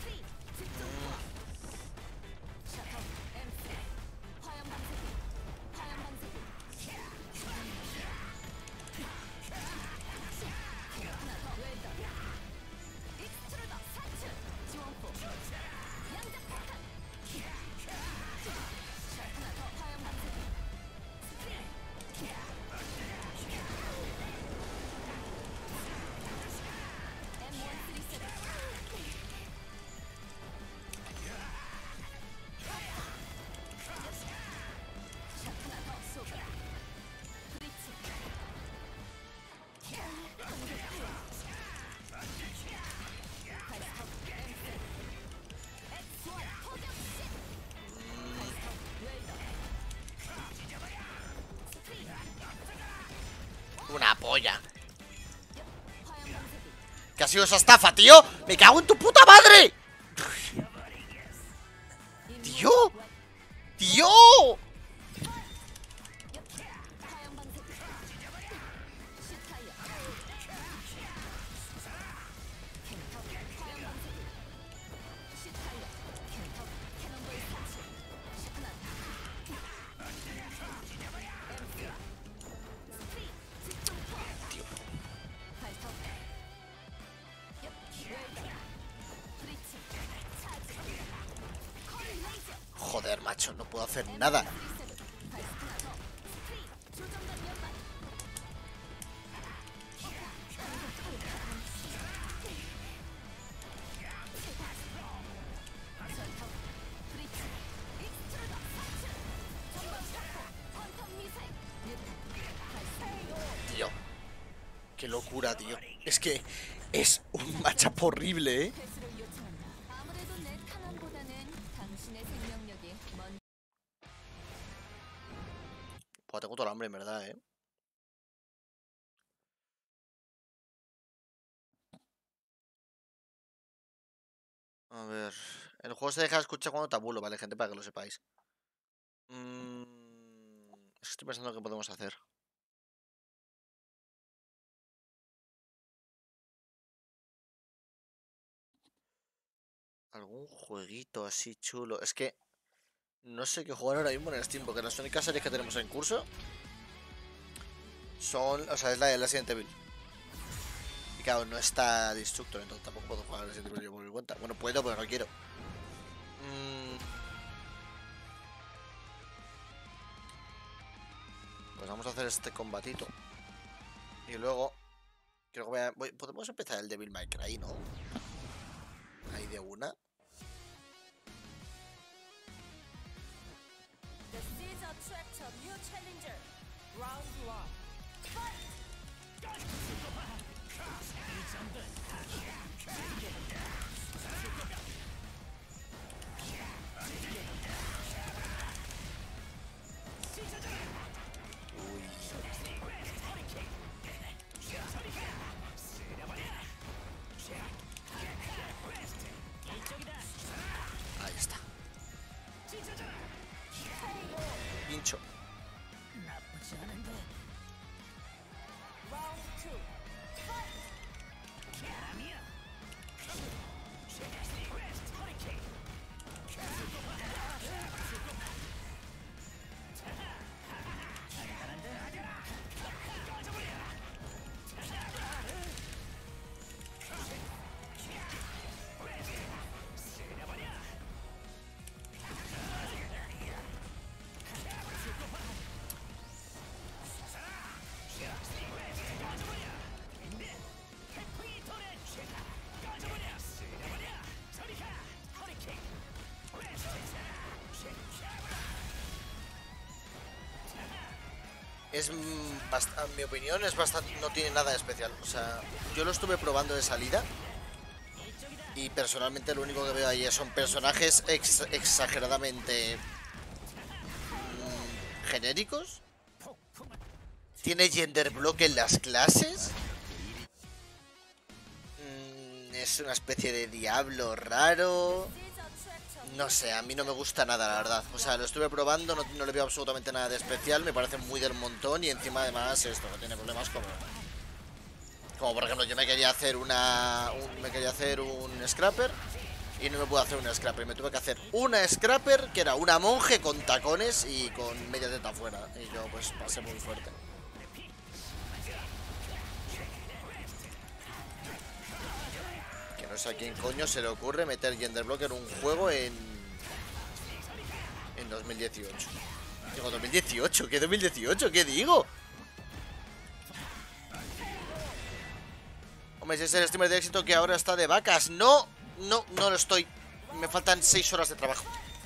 Una polla. ¿Qué ha sido esa estafa, tío? ¡Me cago en tu puta madre! ¡Tío! ¡Tío! Joder, macho, no puedo hacer nada. Tío, qué locura, tío. Es que es un matchup horrible, ¿eh? Pues tengo todo el hambre, en verdad, ¿eh? A ver... El juego se deja de escuchar cuando tabulo, ¿vale, gente? Para que lo sepáis. Estoy pensando qué podemos hacer. Algún jueguito así chulo. Es que no sé qué jugar ahora mismo en Steam, porque las únicas series que tenemos en curso son... O sea, es la de Resident Evil. Y claro, no está Destructor, entonces tampoco puedo jugar ese tipo de por mi cuenta. Bueno, puedo, pero no quiero. Pues vamos a hacer este combatito. Y luego... Creo que podemos empezar el Devil May Cry, ¿no? Ahí de una. Ahí está. Pincho. En mi opinión es bastante, no tiene nada de especial. O sea, yo lo estuve probando de salida y personalmente lo único que veo ahí son personajes exageradamente genéricos. Tiene gender block en las clases. Es una especie de diablo raro. No sé, a mí no me gusta nada, la verdad. O sea, lo estuve probando, no le veo absolutamente nada de especial. Me parece muy del montón y encima además esto, no tiene problemas como por ejemplo, yo me quería hacer un scrapper y no me pude hacer un scrapper. Me tuve que hacer una scrapper que era una monje con tacones y con media teta afuera. Y yo pues pasé muy fuerte. No sé a quién coño se le ocurre meter gender block en un juego en 2018. Digo, 2018, ¿qué 2018? ¿Qué digo? Hombre, ese es el streamer de éxito que ahora está de vacas. No lo estoy. Me faltan 6 horas de trabajo.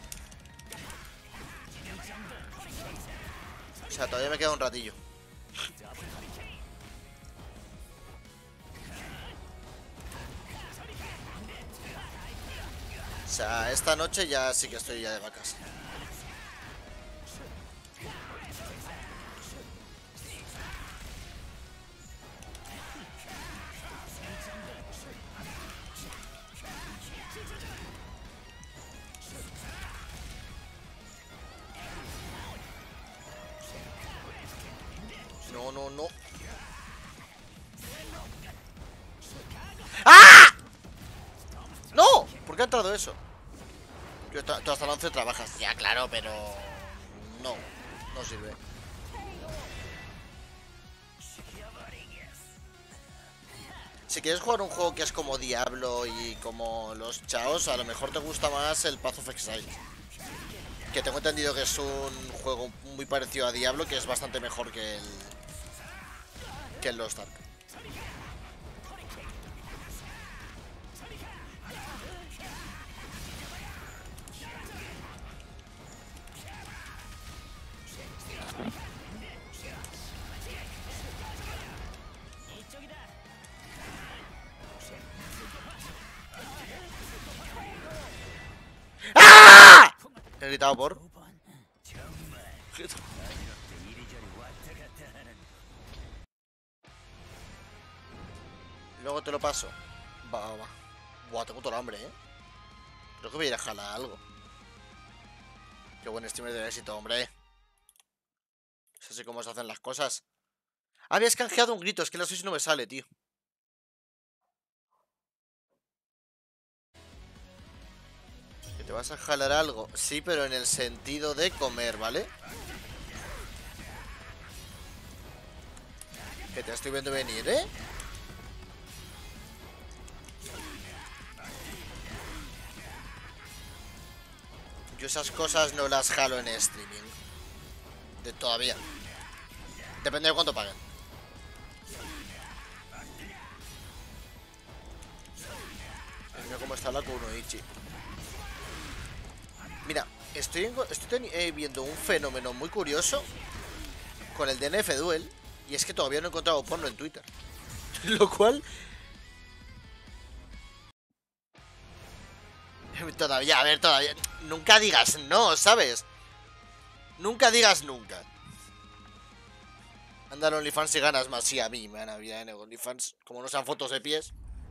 O sea, todavía me queda un ratillo. O sea, esta noche ya sí que estoy ya de vacas. No. ¡Ah! ¡No! ¿Por qué ha entrado eso? Tú hasta las 11 trabajas. Ya, claro, pero... No sirve. Si quieres jugar un juego que es como Diablo y como los Chaos, a lo mejor te gusta más el Path of Exile. Que tengo entendido que es un juego muy parecido a Diablo, que es bastante mejor que el Lost Ark. ¡Ah! He gritado por... Luego te lo paso. Va. Buah, tengo todo el hambre, Creo que voy a ir a jalar algo. Qué buen streamer de éxito, hombre. Es así como se hacen las cosas. Habías canjeado un grito, es que la Switch no me sale, tío. ¿Que te vas a jalar algo? Sí, pero en el sentido de comer, ¿vale? Que te estoy viendo venir, Yo esas cosas no las jalo en streaming. Todavía. Depende de cuánto paguen. Mira cómo está la Kunoichi. Mira, estoy viendo un fenómeno muy curioso con el DNF Duel. Y es que todavía no he encontrado porno en Twitter. Lo cual... Todavía, a ver, todavía... Nunca digas no, ¿sabes? Nunca digas nunca. Anda al OnlyFans si ganas más. Sí, a mí me van a vida en el OnlyFans. Como no sean fotos de pies.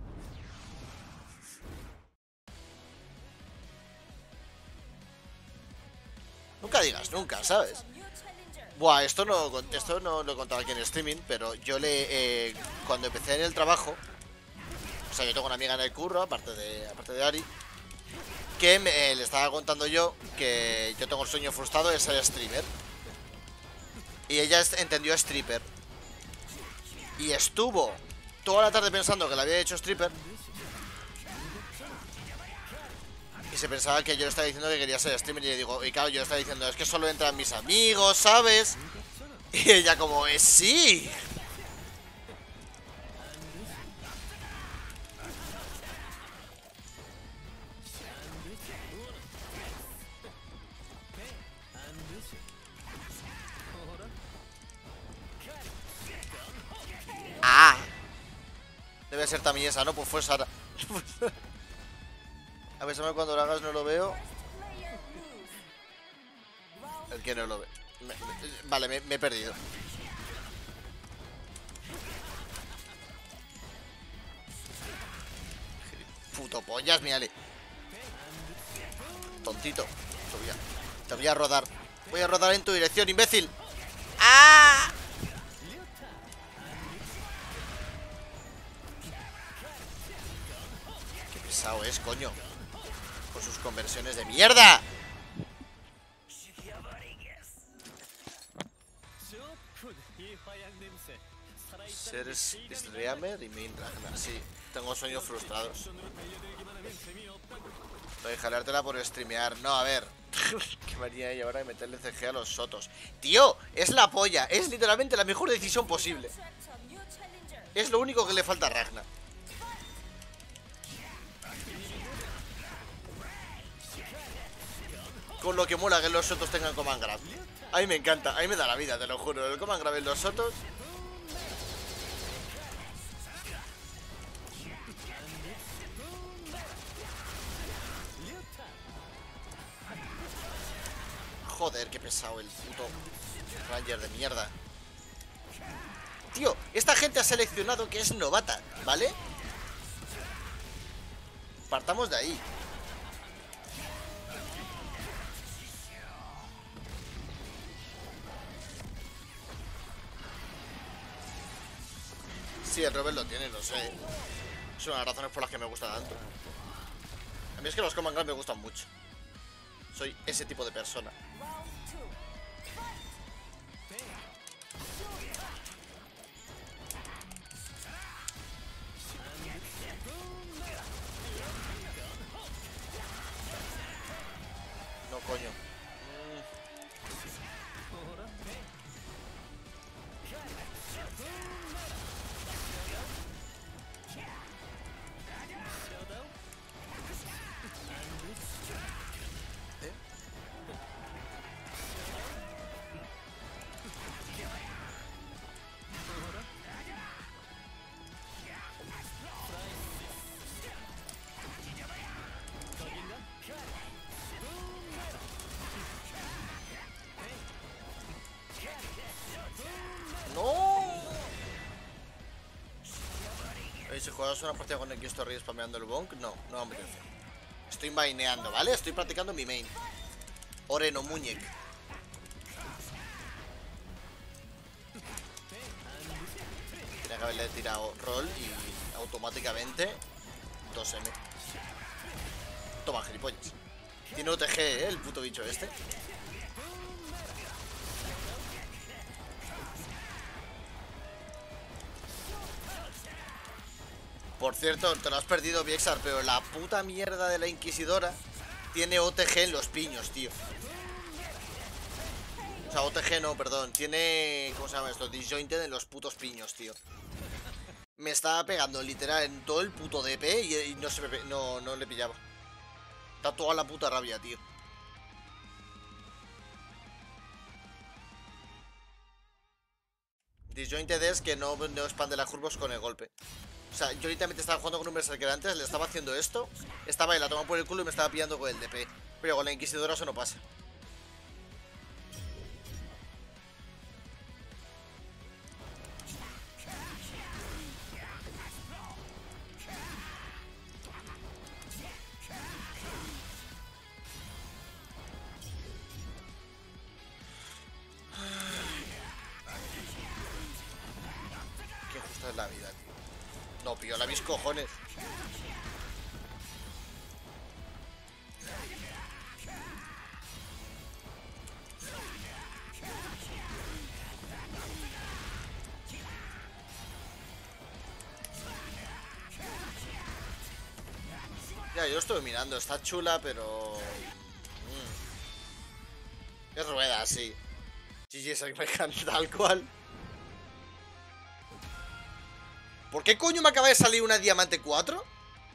Nunca digas nunca, ¿sabes? Buah, esto no lo he contado aquí en streaming, pero yo cuando empecé en el trabajo, o sea, yo tengo una amiga en el curro, aparte de Ari, que le estaba contando yo que yo tengo el sueño frustrado de ser streamer. Y ella entendió stripper. Y estuvo toda la tarde pensando que le había hecho stripper. Y se pensaba que yo le estaba diciendo que quería ser streamer. Y le digo, y claro, yo le estaba diciendo, es que solo entran mis amigos, ¿sabes? Y ella como, sí. Ah. Debe ser también esa, ¿no? Pues fue Sara. Avísame cuando lo hagas, no lo veo. El que no lo ve. Vale, me he perdido. Puto pollas, mírale. Tontito. Te voy a rodar. Voy a rodar en tu dirección, imbécil. ¡Ah! Qué pesado es, coño. Con sus conversiones de mierda. Ser streamer y main Ragnar. Sí, tengo sueños frustrados. Voy a jalártela por streamear. No, a ver. Qué manía hay ahora de meterle CG a los sotos. Tío, es la polla. Es literalmente la mejor decisión posible. Es lo único que le falta a Ragnar. Con lo que mola que los sotos tengan command grab. A mí me encanta, a mí me da la vida, te lo juro. El command grab en los sotos. Joder, qué pesado el puto Ranger de mierda. Tío, esta gente ha seleccionado que es novata, ¿vale? Partamos de ahí. Sí, el Robert lo tiene, lo sé. Es una de las razones por las que me gusta tanto. A mí es que los command grab me gustan mucho. Soy ese tipo de persona. No, coño. Si juegas una partida con el Story spameando el bonk, no me apetece. Estoy maineando, ¿vale? Estoy practicando mi main. Oreno Muñec. Tiene que haberle tirado roll y automáticamente 2M. Toma, gilipollas. Tiene OTG, el puto bicho este. Por cierto, te lo has perdido, Viexar, pero la puta mierda de la Inquisidora tiene OTG en los piños, tío. O sea, OTG no, perdón. Tiene... ¿Cómo se llama esto? Disjointed en los putos piños, tío. Me estaba pegando literal en todo el puto DP y no, no le pillaba. Está toda la puta rabia, tío. Disjointed es que no expande las curvas con el golpe. O sea, yo literalmente estaba jugando con un berserker antes, le estaba haciendo esto, estaba ahí, la tomaba por el culo y me estaba pillando con el DP. Pero con la Inquisidora eso no pasa. Qué justa es la vida, tío. No, piola mis cojones. Ya, yo estoy mirando, está chula, pero... Es rueda, sí. GG es el mecánico tal cual. ¿Por qué coño me acaba de salir una Diamante 4?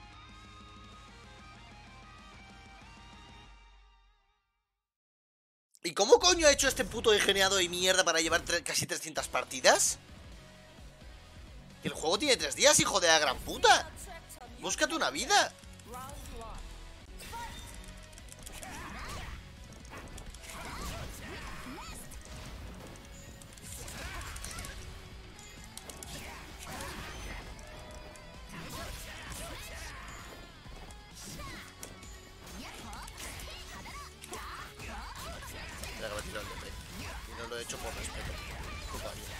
¿Y cómo coño ha hecho este puto ingeniado de mierda para llevar casi 300 partidas? Que el juego tiene 3 días, hijo de la gran puta. Búscate una vida. Mira que me tiro el DP. Y no lo he hecho por respeto. Puta vida.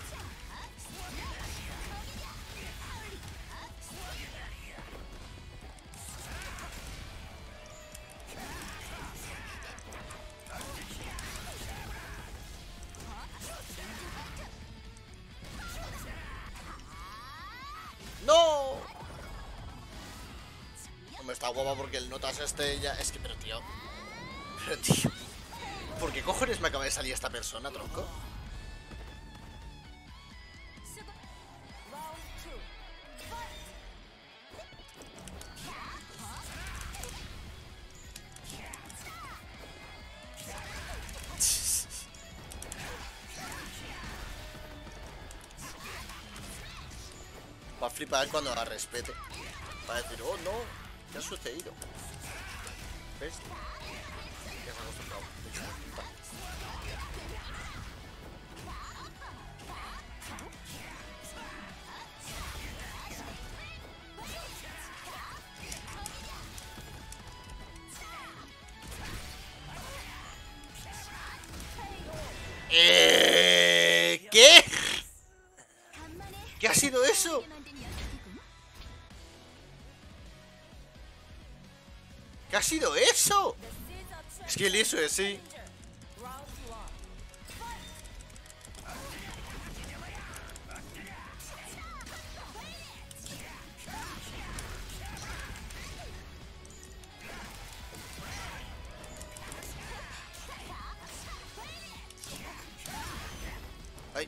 ¡No! Hombre, está guapa porque el notas este ya... Es que, pero tío... Pero tío... ¿Por qué cojones me acaba de salir esta persona, tronco? Va a flipar cuando la respete. Va a decir, oh no, ¿qué ha sucedido? ¿Ves? Ya se ha acostumbrado. ¿Qué? ¿Qué ha sido eso? ¿Qué ha sido eso? Es que el eso es sí. Ay.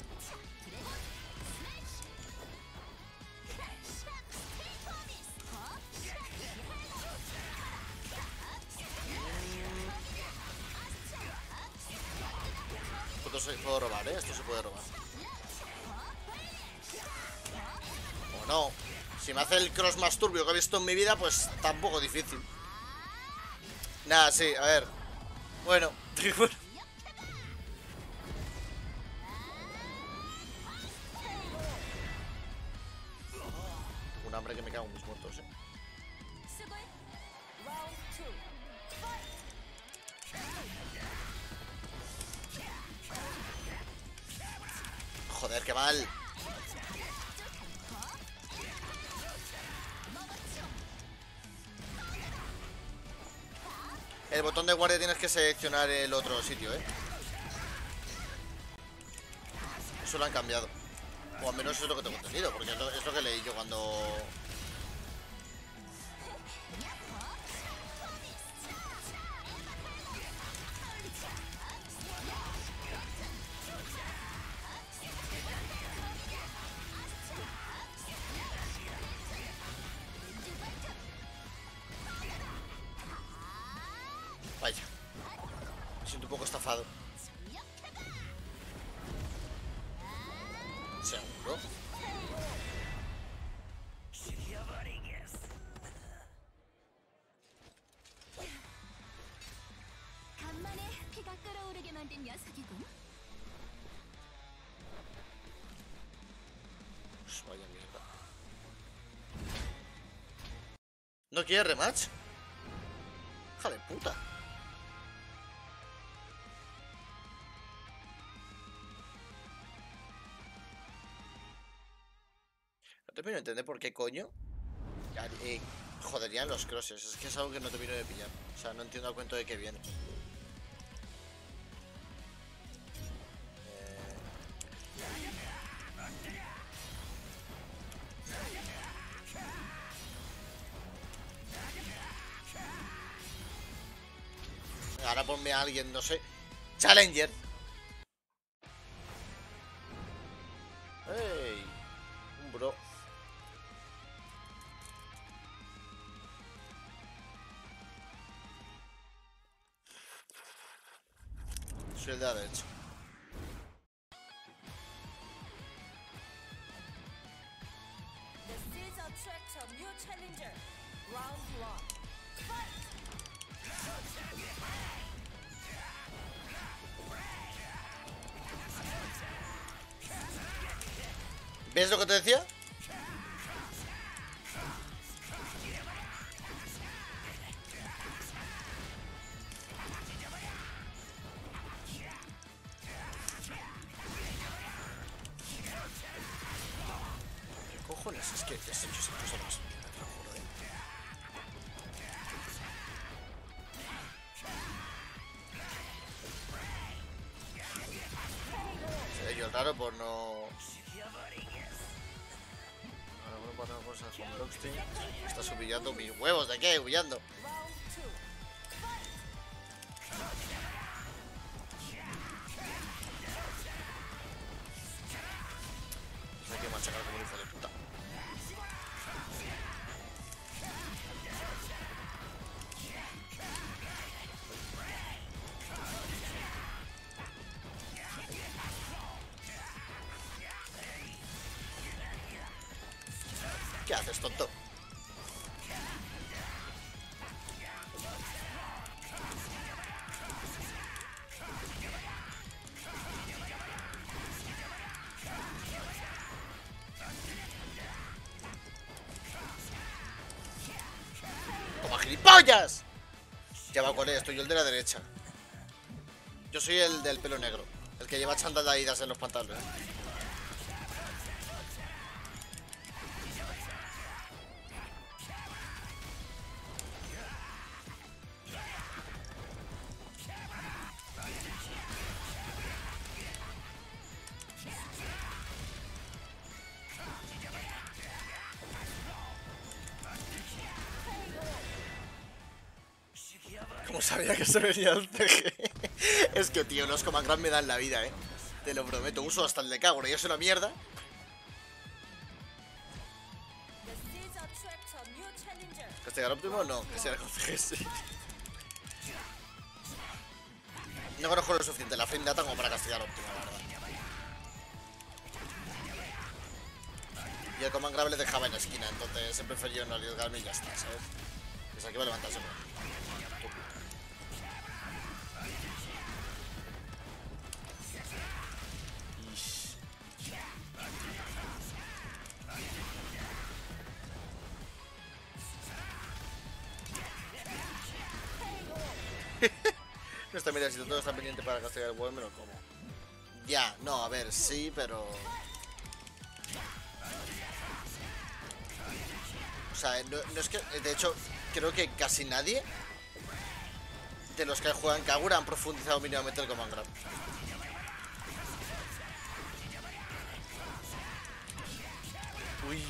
Esto se puede robar, ¿eh? Esto se puede robar. O no. Si me hace el cross más turbio que he visto en mi vida, pues tampoco difícil. Nada, sí, a ver. Bueno, Tengo un hambre que me cago en mis muertos, ¿eh? Joder, qué mal. El botón de guardia tienes que seleccionar el otro sitio, ¿eh? Eso lo han cambiado. O al menos eso es lo que tengo entendido, porque es lo que leí yo cuando... siento un poco estafado. ¿Seguro? Pues vaya mierda. ¿No quiere rematch? Hija de puta. No termino de entender por qué coño joderían los crosses. Es que es algo que no termino de pillar. O sea, no entiendo el cuento de qué viene. Ahora ponme a alguien, no sé. Challenger. ¡Ey! Un bro. Soy el de la derecha. ¿Ves lo que te decía? ¿Qué cojones? Es que este bicho se puso más mierda, te lo juro, Seré yo el raro por no... Ahora bueno, cosas con Blockstein. Estás humillando mis huevos, ¿de qué? Humillando. Hay que machacar como un hijo de puta. ¿Qué haces, tonto? ¡Toma, gilipollas! Ya va con él, estoy yo el de la derecha. Yo soy el del pelo negro. El que lleva chandalidas en los pantalones. Como sabía que se venía el CG. Es que, tío, los Command Grab me dan la vida, te lo prometo. Uso hasta el de Kagura y es una mierda. ¿Castigar óptimo? No, que sea con CG, sí. No conozco lo suficiente la frame data como para castigar óptimo, la verdad. Y el Command Grab le dejaba en la esquina, entonces he preferido no arriesgarme y ya está, ¿sabes? Pues aquí va a levantarse. No está, mira, si todo está pendiente para castigar el web, me lo como. Ya, no, a ver, sí, pero... O sea, no es que... De hecho, creo que casi nadie de los que juegan Kagura han profundizado mínimamente el Command Grab. Uy.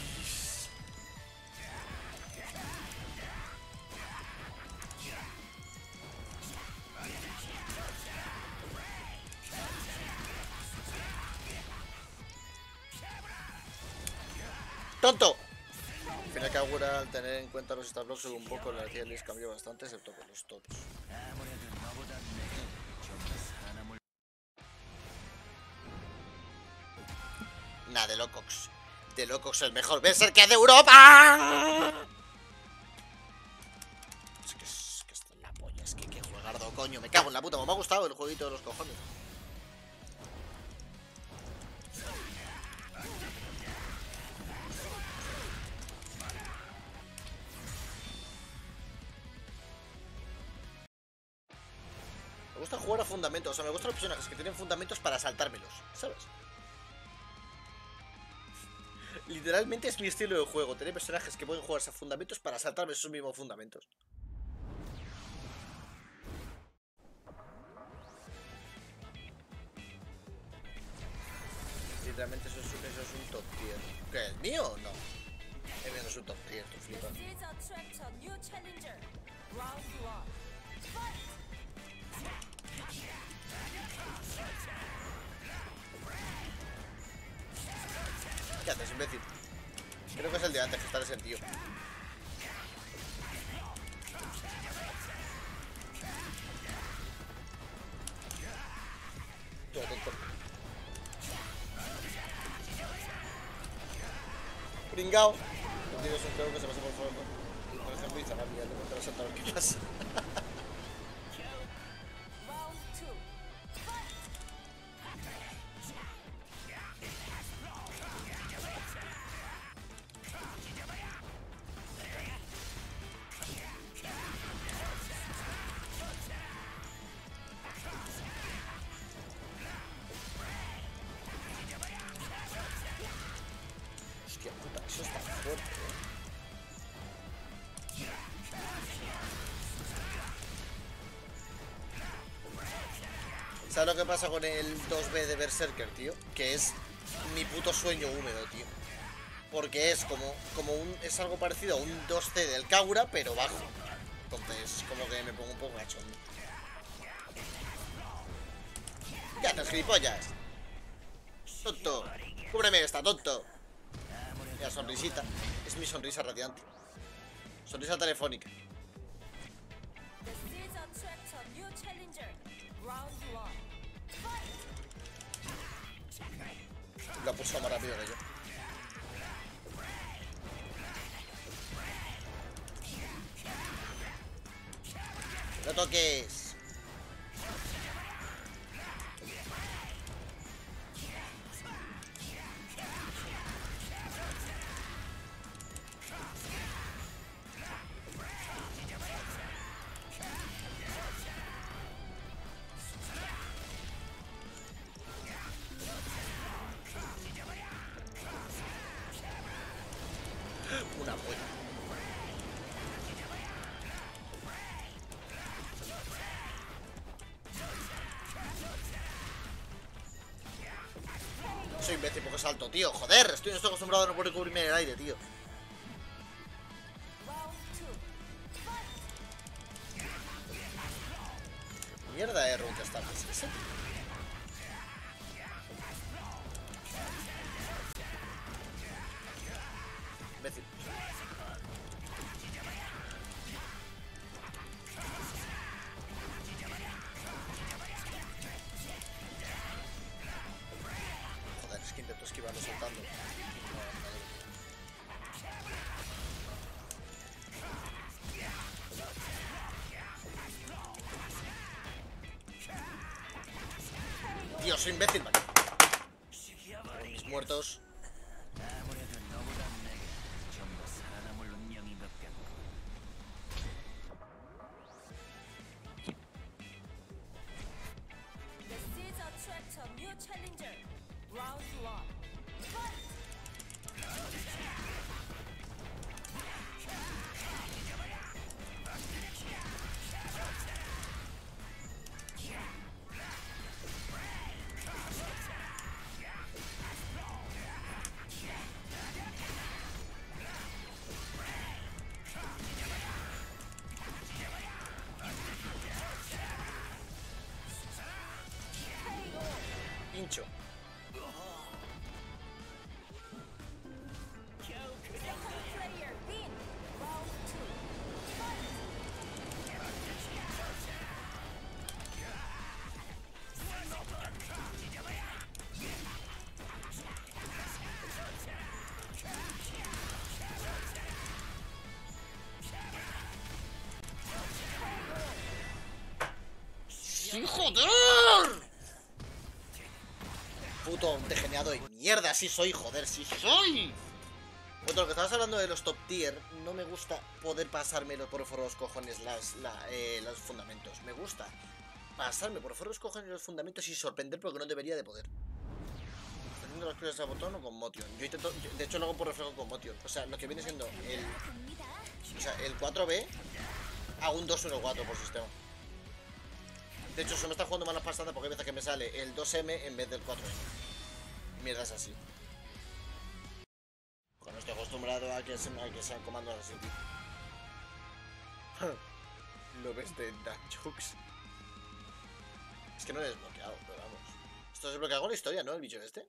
¡Tonto! Al final Kagura, al tener en cuenta los stat blocks, un poco la energía les cambió bastante, excepto por los tops. Nah, de Locox. De Locox el mejor Berserker de Europa. Es que esto es la polla. Es que qué juegardo, coño. Me cago en la puta. Me ha gustado el jueguito de los cojones. Me gusta jugar a fundamentos. O sea, me gustan los personajes que tienen fundamentos para saltármelos, ¿sabes? Literalmente es mi estilo de juego. Tener personajes que pueden jugarse a fundamentos para saltarme esos mismos fundamentos. Literalmente eso es un top tier. ¿Qué? ¿El mío? No. El mío no es un top tier, tú flipas. ¿Qué haces, imbécil? Creo que es el de antes, que está ese tío. Todo tonto. Pringao. No tienes un juego que se pasa por fuego. Por ejemplo, y Zagal, ya te vas a ver qué pasa. Hostia puta, eso está fuerte, ¿Sabes lo que pasa con el 2B de Berserker, tío? Que es mi puto sueño húmedo, tío. Porque es es algo parecido a un 2C del Kagura, pero bajo. Entonces, como que me pongo un poco cachondo. ¿Qué haces, gilipollas? Tonto. Cúbreme esta, tonto. Mira, sonrisita. Es mi sonrisa radiante. Sonrisa telefónica. Lo ha pulsado más rápido que yo. No toques. Una buena. Soy imbécil porque salto, tío. Joder, no estoy acostumbrado a no poder cubrirme en el aire, tío. Mierda de ruta está. ¿Sí? Imbécil. Joder, es que intento esquivarlo soltando. Tío, soy imbécil, vale. Mis muertos. Pincho. sí, joder! Puto degenerado de mierda, sí soy, joder, sí soy. Bueno, lo que estabas hablando de los top tier, no me gusta poder pasármelo por los cojones los fundamentos. Me gusta pasarme por los cojones los fundamentos y sorprender porque no debería de poder. Haciendo las cosas a botón o con Motion. De hecho lo hago por reflejo con Motion. O sea, lo que viene siendo el 4B, hago un 2-1-4 por sistema. De hecho, se me está jugando malas pasadas porque hay veces que me sale el 2M en vez del 4M. Mierdas así. Porque no estoy acostumbrado a que sean comandos así, tío. Lo ves de Danjux. Es que no lo he desbloqueado, pero vamos. Esto se desbloquea con la historia, ¿no? El bicho este.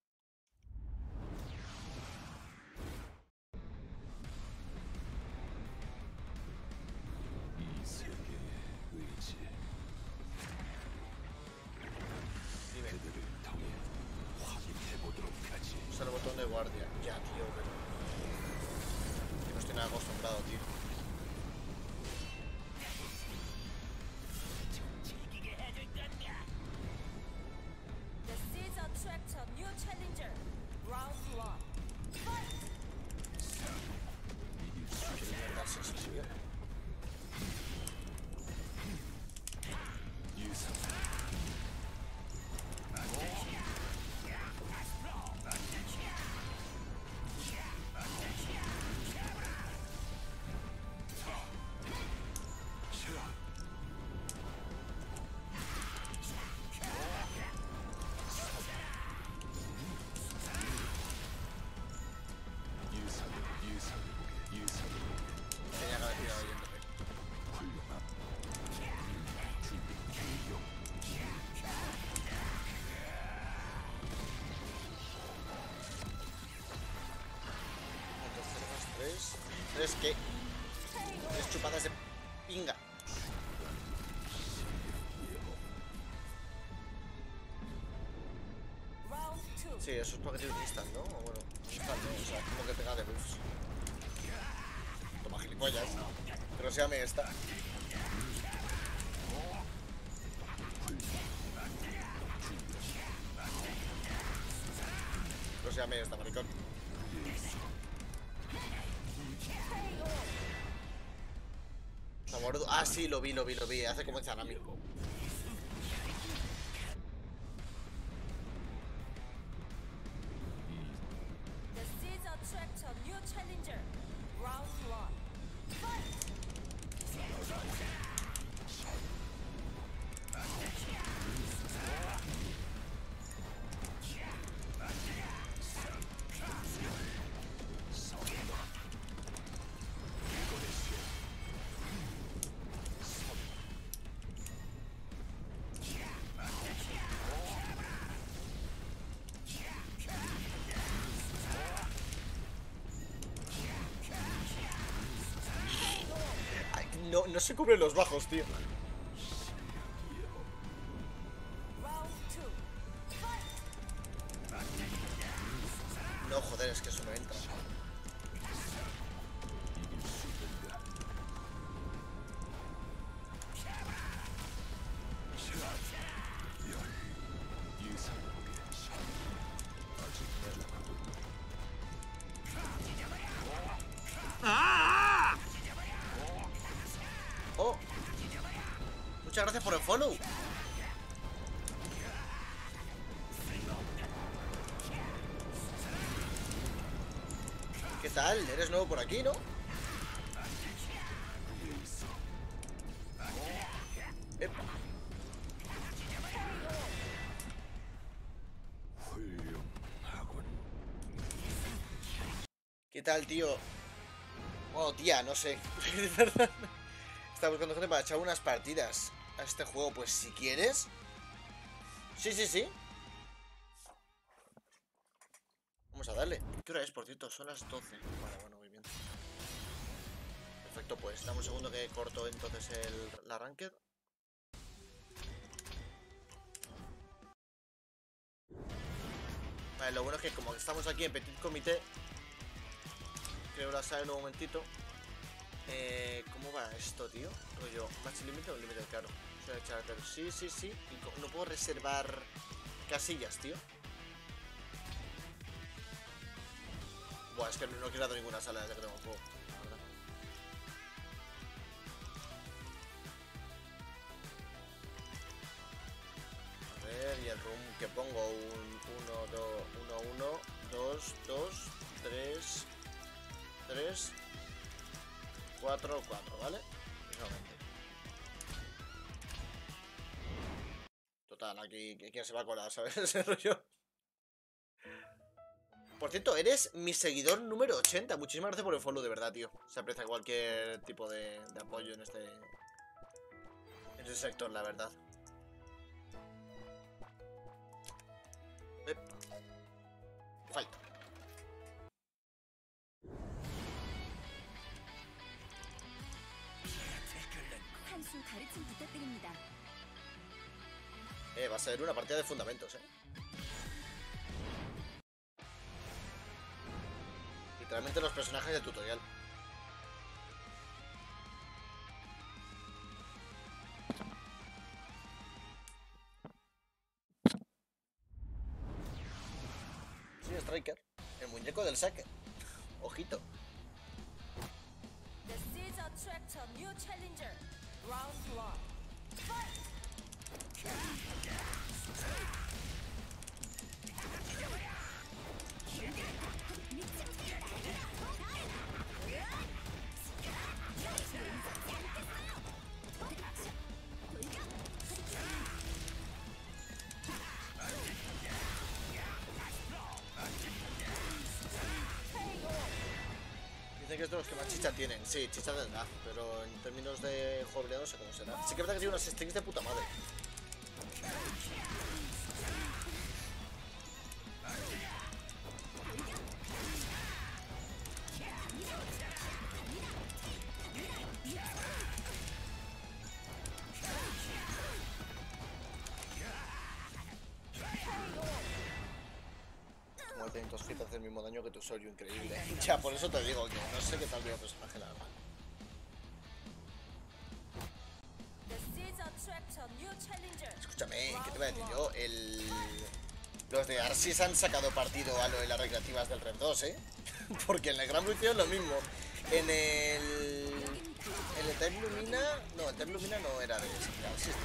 Usa el botón de guardia. Ya, tío, pero... que no estoy nada acostumbrado, tío. Tres que... tres chupadas de pinga. Sí, eso es porque tiene un instant, ¿no? O bueno, instant, ¿no? O sea, como que pega de buffs. Toma, gilipollas. Pero séame esta. Pero séame esta, maricón. Ah, sí, lo vi. Hace como en Zanami. No se cubren los bajos, tío. No, joder, es que eso no entra. Oh, muchas gracias por el follow. ¿Qué tal? Eres nuevo por aquí, ¿no? Epa. ¿Qué tal, tío? Bueno, tía, no sé. De verdad. Estaba buscando gente para echar unas partidas a este juego. Pues si quieres. Sí. Vamos a darle. ¿Qué hora es, por cierto? Son las 12. Vale, bueno, muy bien. Perfecto, pues dame un segundo que corto entonces la ranked. Vale, lo bueno es que como estamos aquí en Petit Comité, creo que la sale en un momentito. ¿Cómo va esto, tío? Rollo, ¿match límite o límite claro? Charter. Sí, sí, sí. Y no puedo reservar casillas, tío. Buah, es que no he creado ninguna sala desde que tengo el juego, la verdad. A ver, y el room que pongo, un 1, 2, 2, 3, 3, 4, 4, ¿vale? Exactamente. Total, aquí quién se va a colar, ¿sabes? Ese rollo. Por cierto, eres mi seguidor número 80. Muchísimas gracias por el follow, de verdad, tío. Se aprecia cualquier tipo de apoyo en este sector, la verdad. Fight. Va a ser una partida de fundamentos, Literalmente los personajes de tutorial. Sí, Striker. El muñeco del saque. Ojito. Dicen que es de los que más chicha tienen. Sí, chicha tendrá, pero en términos de jugabilidad no sé cómo será. Sí que es verdad que tiene unos strings de puta madre. Como el Tentos Hit hace el mismo daño que tu Soryu, increíble. Ya, por eso te digo que no sé qué tal veo personaje, la verdad. Escúchame, ¿qué te voy a decir yo? Los de Arsis han sacado partido a lo de las recreativas del Rev 2, Porque en el Gran Blue hicieron lo mismo. En el Time Lumina... No, el Time Lumina no era de Arsis.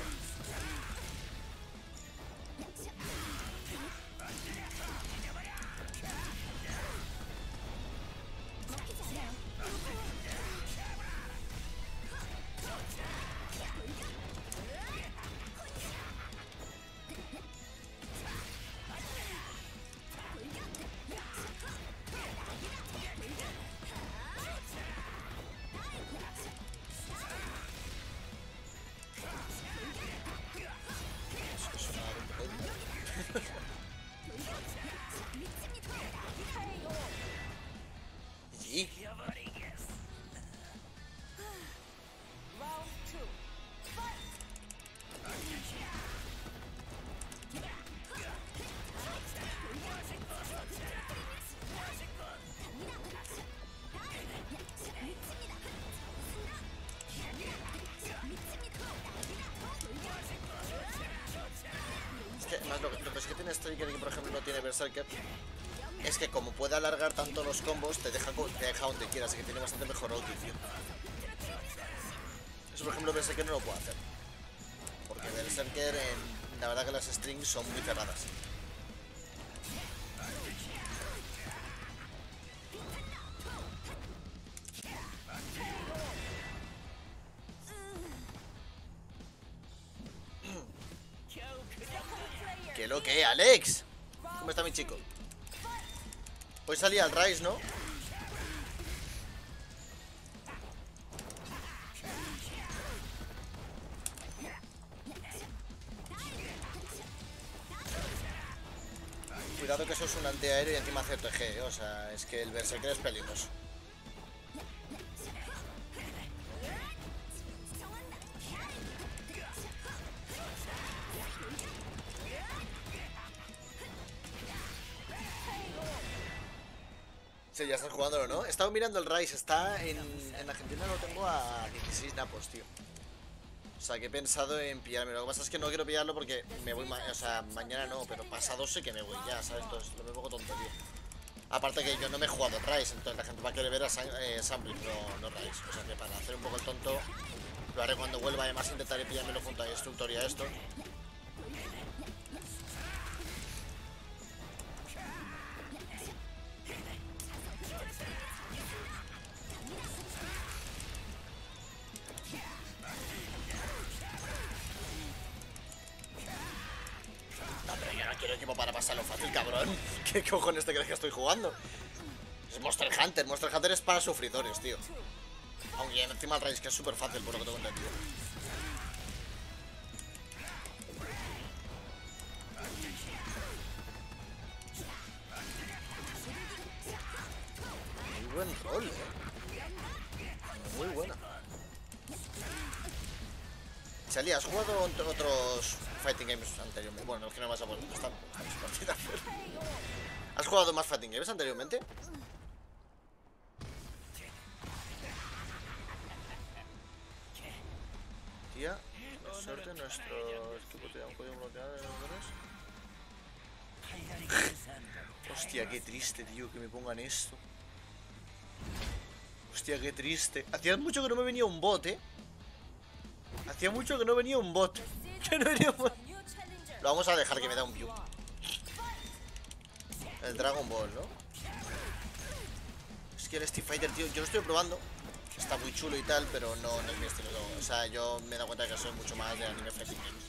Sí. Además, lo que sí que tiene Striker y que por ejemplo no tiene Berserker es que como puede alargar tanto los combos, te deja donde quieras, así que tiene bastante mejor audición. Eso por ejemplo Berserker no lo puedo hacer. Porque Berserker, la verdad que las strings son muy cerradas. ¿Qué lo que, Alex? ¿Cómo está mi chico? Hoy salía al Rise, ¿no? Cuidado que eso es un antiaéreo y encima hace TG, o sea, es que el Berserker es peligroso. Sí, ya estás jugándolo, ¿no? He estado mirando el Rise, está en Argentina lo tengo a 16 napos, tío. O sea, que he pensado en pillarme. Lo que pasa es que no quiero pillarlo porque me voy, o sea, mañana no, pero pasado sé que me voy ya, ¿sabes? Entonces lo veo un poco tonto, tío. Aparte que yo no me he jugado Rise, entonces la gente va a querer ver a Sampling, no Rise. O sea que para hacer un poco el tonto, lo haré cuando vuelva. Además intentaré pillármelo junto a Destructor y a esto. No, pero yo no quiero equipo para pasarlo fácil, cabrón. ¿Qué cojones te crees que estoy jugando? Es Monster Hunter. Monster Hunter es para sufridores, tío. Aunque encima el Rise que es súper fácil, por lo que tengo entendido. Muy buen rol, muy buena. Charlie, ¿has jugado otros fighting games anteriormente? Bueno, es que no vas a poder estar partida, pero... ¿Has jugado más fighting games anteriormente? Tía, por suerte nuestro equipo te da un código bloqueado de los dos. Hostia, qué triste, tío, que me pongan esto. Hostia, qué triste. Hacía mucho que no me venía un bot, Hacía mucho que no venía un bot. Que no venía un bot. Lo vamos a dejar que me da un view. El Dragon Ball, ¿no? Es que el Street Fighter, tío, yo lo estoy probando. Está muy chulo y tal, pero no es mi estilo. O sea, yo me he dado cuenta de que soy mucho más de anime fighting games.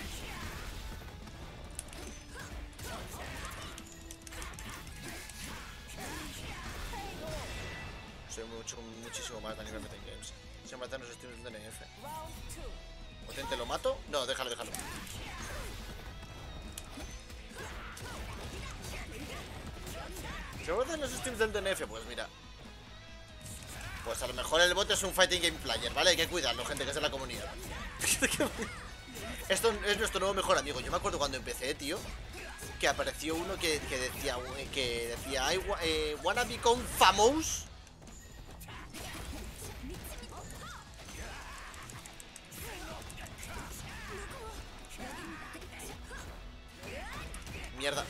Soy muchísimo más de anime fighting games. Siempre hacen los streams de DNF. ¿Potente lo mato? No, déjalo. ¿Se va a hacer los streams del DNF? Pues mira. Pues a lo mejor el bot es un fighting game player, ¿vale? Hay que cuidarlo, gente, que es de la comunidad. Esto es nuestro nuevo mejor amigo. Yo me acuerdo cuando empecé, tío, que apareció uno que decía I wanna become famous. Mierda.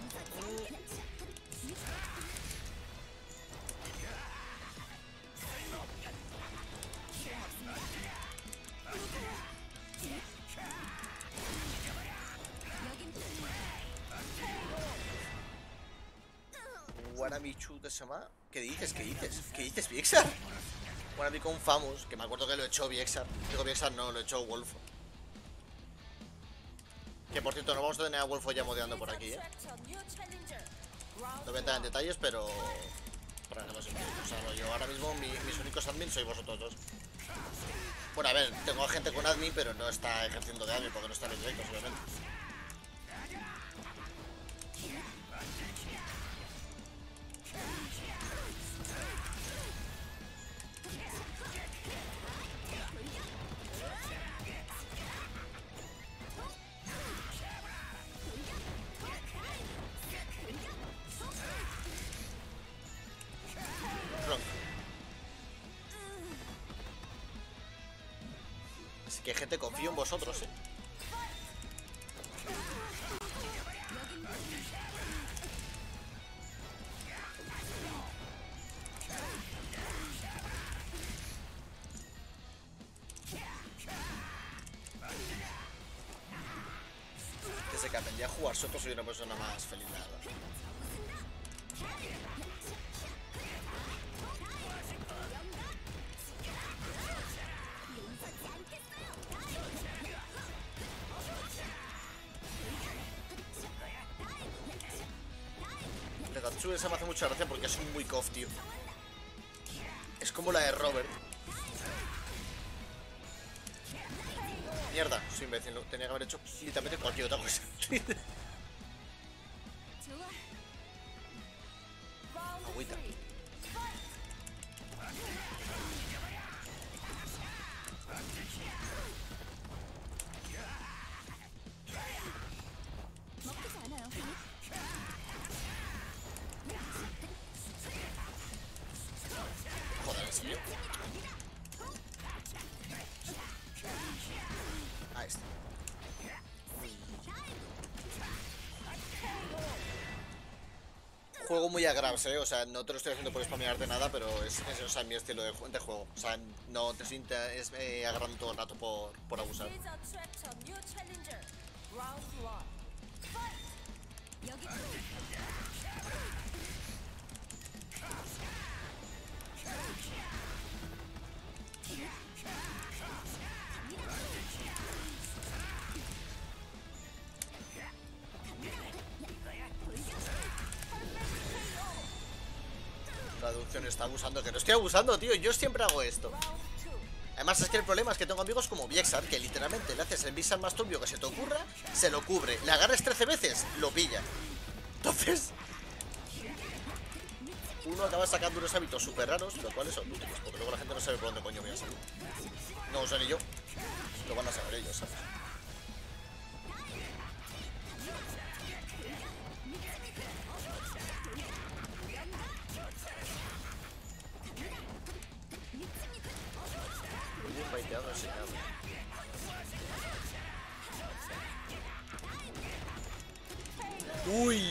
Wannabichu de Sama. ¿Qué dices? ¿Qué dices, Viexar? Wannabe con Famous, que me acuerdo que lo echó Viexar. Digo Viexar, no, lo echó Wolfo. Que por cierto, no vamos a tener a Wolfo ya modeando por aquí, No voy a entrar en detalles, pero... para que lo sepáis. O sea, yo ahora mismo mis únicos admins sois vosotros dos. Bueno, a ver, tengo gente con admin, pero no está ejerciendo de admin porque no está en los directos, obviamente. Así que gente, confío en vosotros, Desde que aprendí a jugar Soto soy una persona más feliz, la verdad. La Tatsu esa me hace mucha gracia porque es un muy cof, tío. Es como la de Robert. Mierda, soy imbécil, tenía que haber hecho literalmente cualquier otra cosa. Agüita. Joder, ¿en serio? Juego muy a grabs, o sea, no te lo estoy haciendo por spamearte nada, pero es o sea, mi estilo de juego. O sea, no te sientas agarrando todo el rato por abusar. Traducción está abusando, que no estoy abusando, tío, yo siempre hago esto. Además es que el problema es que tengo amigos como Viexar, que literalmente le haces el Vixar más turbio que se te ocurra, se lo cubre, le agarres 13 veces, lo pilla. Entonces, uno acaba sacando unos hábitos súper raros, los cuales son útiles, porque luego la gente no sabe por dónde coño voy a salir. No o sea, ni yo, lo van a saber ellos, ¿sabes? Uy.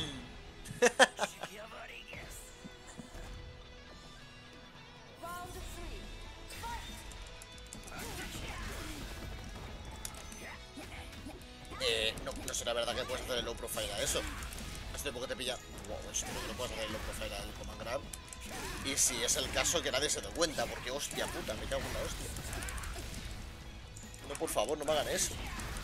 No será verdad que puedes hacer el low profile a eso. Hace poco te pilla. Wow, esto no lo puedes hacer el low profile al command grab. Y si es el caso, que nadie se dé cuenta, porque hostia puta, me cago en la hostia. No, por favor, no me hagan eso.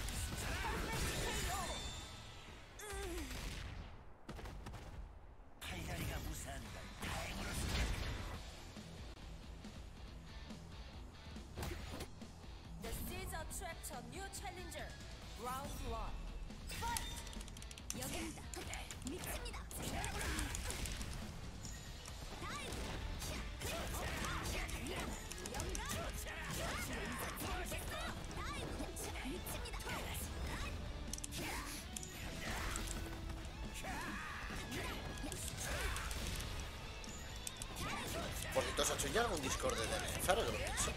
Por cierto, ¿os ha hecho ya algún Discord de DNF? Ahora que lo pienso.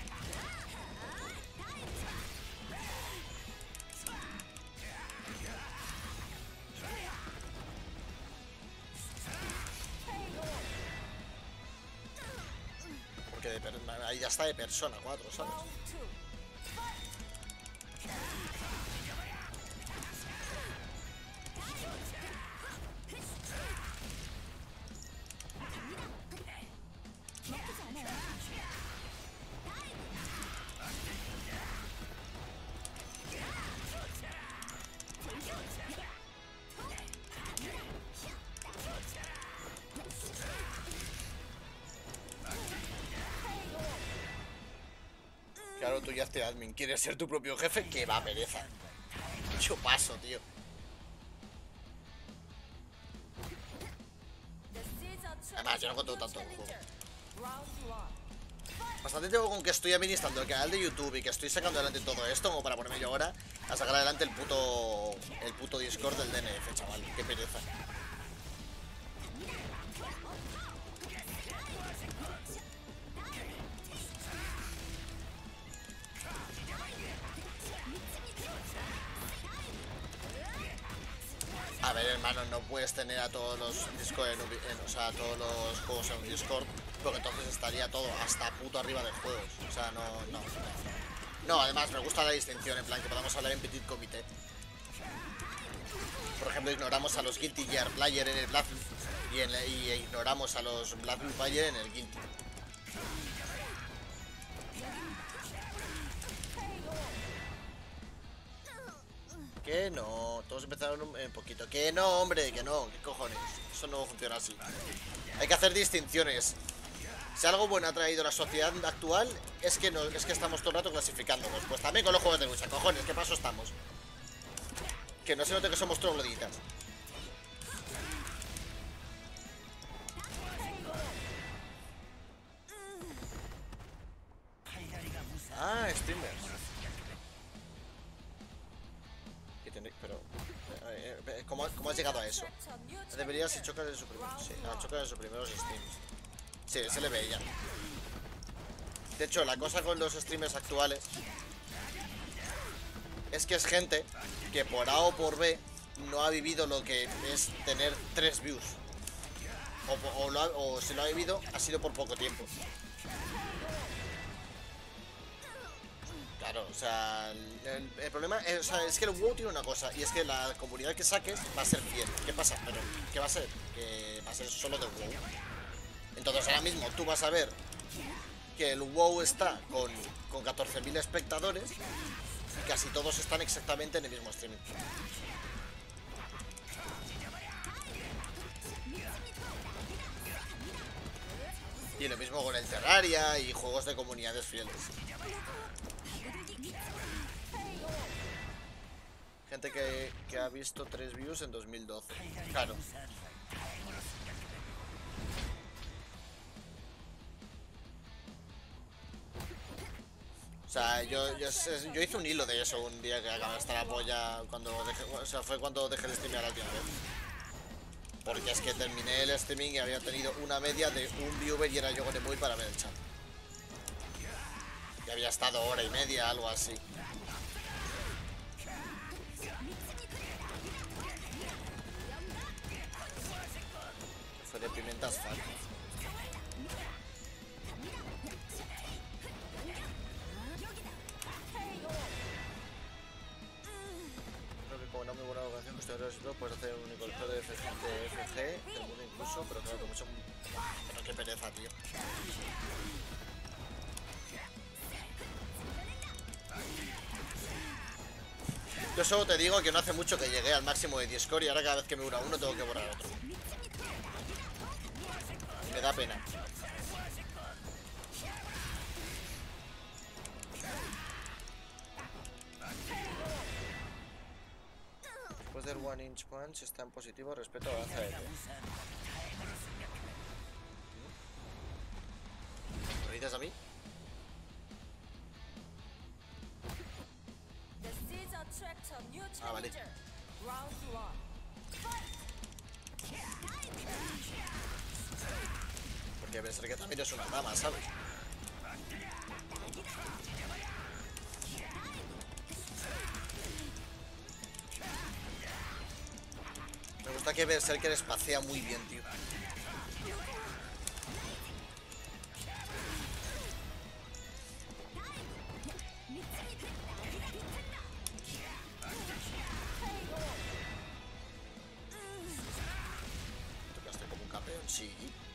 Porque ahí ya está de persona 4, ¿sabes? Claro, tú ya te admin. ¿Quieres ser tu propio jefe? Que va, pereza. Yo paso, tío. Además, yo no controlo tanto el juego. Bastante tengo con que estoy administrando el canal de YouTube y que estoy sacando adelante todo esto, como para ponerme yo ahora a sacar adelante el puto Discord del DNF, chaval. Qué pereza. A ver, hermano, no puedes tener a todos los Discord o sea, todos los juegos en un Discord, porque entonces estaría todo hasta puto arriba de juegos. O sea, no, además me gusta la distinción, en plan que podamos hablar en petit comité. Por ejemplo, ignoramos a los Guilty Gear Player en el Black y ignoramos a los Black Blue Player en el Guilty. Que no, todos empezaron un poquito. Que no, hombre, que no, qué cojones. Eso no funciona así. Hay que hacer distinciones. Si algo bueno ha traído la sociedad actual es que estamos todo el rato clasificándonos. Pues también con los juegos de lucha, cojones, ¿qué paso estamos? Que no se note que somos trogloditas. Ah, streamers. Pero ¿cómo has llegado a eso? Deberías si chocas en su primero. Sí, chocas en sus primeros streams. Sí, se le veía. De hecho, la cosa con los streamers actuales es que es gente que por A o por B no ha vivido lo que es tener 3 views. O si lo ha vivido, ha sido por poco tiempo. Claro, o sea, el problema es, o sea, es que el WoW tiene una cosa, y es que la comunidad que saques va a ser fiel. ¿Qué pasa? Pero, ¿qué va a ser? Que va a ser solo de WoW. Entonces ahora mismo tú vas a ver que el WoW está con 14.000 espectadores y casi todos están exactamente en el mismo streaming. Y lo mismo con el Terraria y juegos de comunidades fieles. Gente que ha visto 3 views en 2012. Claro. O sea, yo hice un hilo de eso un día que acabé hasta la polla cuando dejé, o sea, fue cuando dejé de streamear la última vez. Porque es que terminé el streaming y había tenido una media de un viewer y era yo con el móvil para ver el chat. Y había estado hora y media, algo así. Fue de pimientas fan. Creo que como una muy buena vocación, puedes hacer un único lector de FG del mundo incluso, pero claro que mucho. Pero qué pereza, tío. Yo solo te digo que no hace mucho que llegué al máximo de 10 score y ahora cada vez que me una uno tengo que borrar otro. Me da pena. Después del One Inch Punch está en positivo respecto a la lanza de T. ¿Lo dices a mí? Ah, vale. Porque pensar que también es una dama, ¿sabes? Me gusta que Berserker espacea muy bien, tío. Tocaste como un campeón, sí.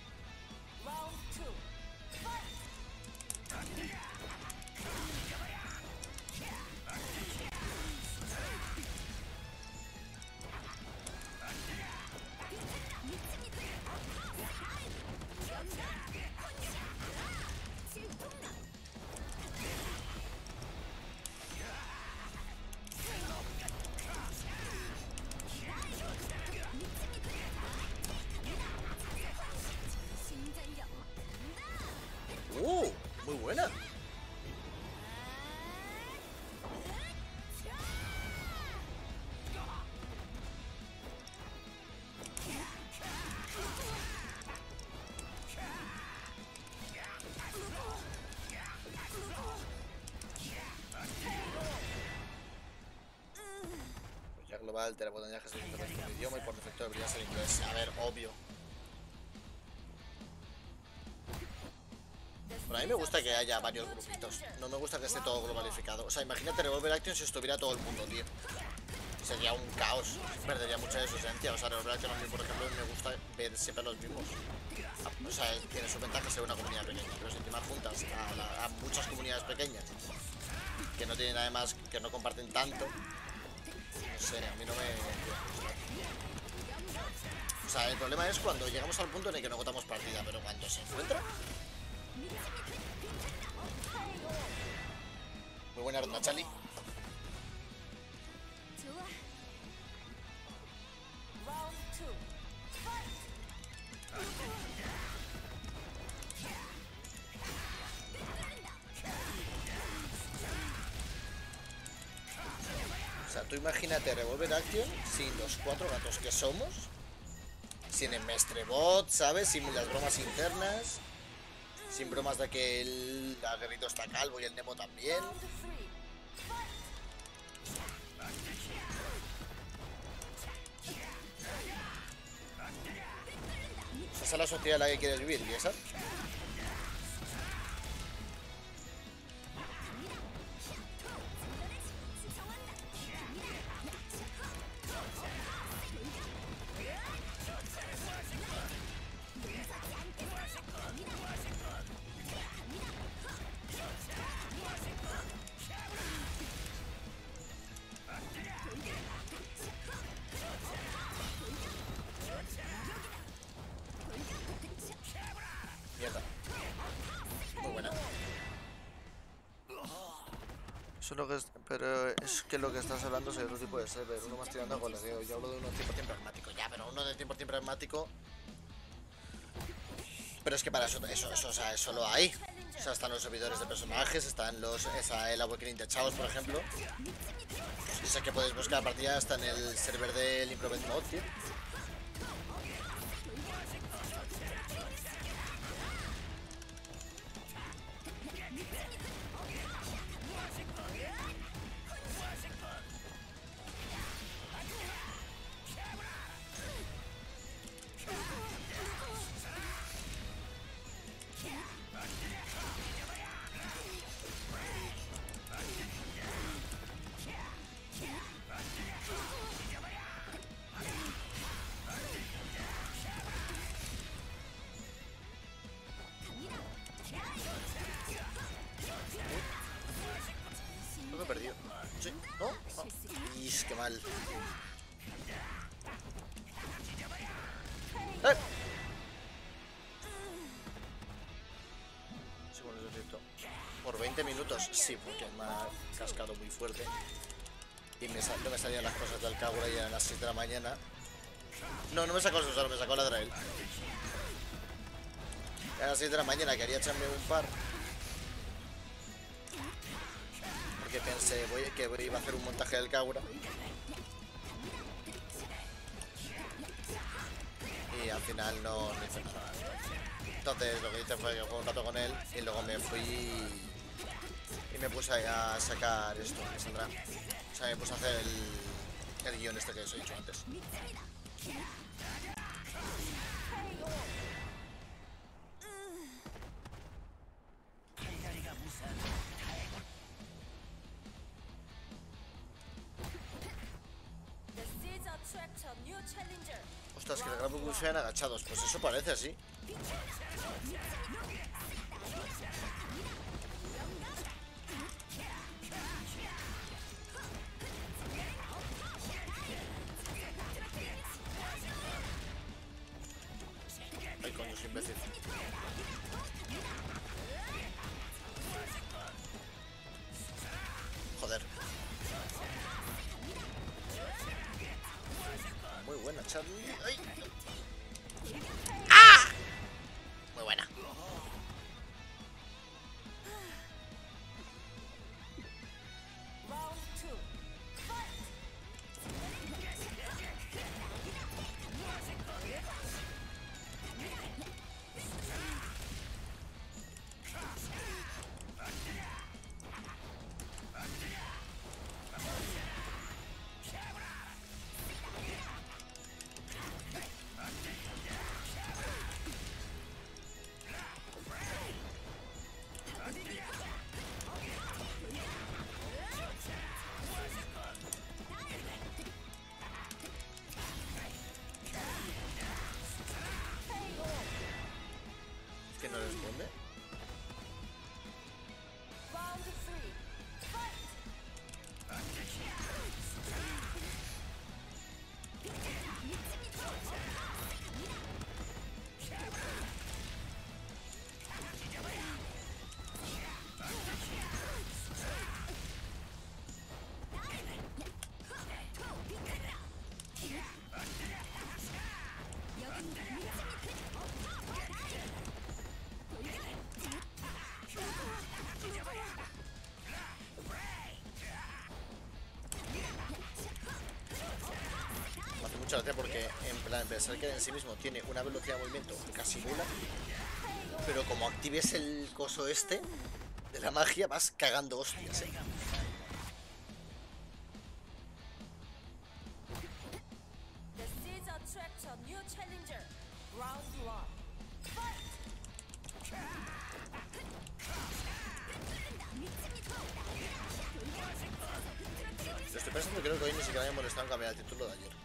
Muy buena. Pues ya global, terapotanaje se intenta con el idioma y por defecto debería ser inglés. A ver, obvio. Pero a mí me gusta que haya varios grupitos. No me gusta que esté todo globalificado. O sea, imagínate Revolver Action si estuviera todo el mundo, tío. Sería un caos. Perdería mucha de su esencia. O sea, Revolver Action a mí, por ejemplo, me gusta ver siempre los mismos. O sea, tiene su ventaja ser una comunidad pequeña. Pero si encima juntas a muchas comunidades pequeñas que no tienen además, que no comparten tanto, no sé, a mí no me gusta. O sea, el problema es cuando llegamos al punto en el que no agotamos partida, pero cuando se encuentra. Muy buena ronda, Charlie. O sea, tú imagínate Revolver Action sin los 4 gatos que somos, sin el Mestrebot, ¿sabes? Sin las bromas internas, sin bromas de que el aguerrito está calvo y el Nemo también. la sociedad en la que quieres vivir, ¿sabes? Mierda. Muy buena. Eso es lo que es, pero es que lo que estás hablando es de otro tipo de server. Uno más tirando a goles. Yo hablo de uno 100% pragmático. Ya, pero uno de 100% pragmático. Pero es que para eso, o sea, eso lo hay. O sea, están los servidores de personajes, están el Awakening de Chaos, por ejemplo. Y sé que podéis buscar partida hasta en el server del Improvement Mode, tío. Lo he perdido. ¿Sí? ¿No? Oh. ¡Is, qué mal! ¡Eh! Sí, bueno, eso es cierto. Por 20 minutos, sí, porque me ha cascado muy fuerte. Y no me salían las cosas del Kagura y eran las 6 de la mañana. No, no me sacó el Susano, me sacó la Drael. Eran las 6 de la mañana, quería echarme un par. Porque pensé que iba a hacer un montaje del Kagura. Y al final no hice nada. Entonces lo que hice fue que jugué un rato con él y luego me fui y me puse a sacar esto que saldrá. O sea, me puse a hacer el guión este que os he dicho antes. Ostras, que el Grapple sean agachados. Pues eso parece así. Ay, coño, soy imbécil. Joder. Muy buena, Charlie. ¡Ay! ¡Ah! Muy buena. ¿Que no responde? Me hace mucha gracia porque, en plan, pensar que en sí mismo tiene una velocidad de movimiento casi nula, pero como actives el coso este de la magia, vas cagando hostias, ¿eh? Lo estoy pensando, creo que hoy ni siquiera me ha molestado en cambiar el título de ayer.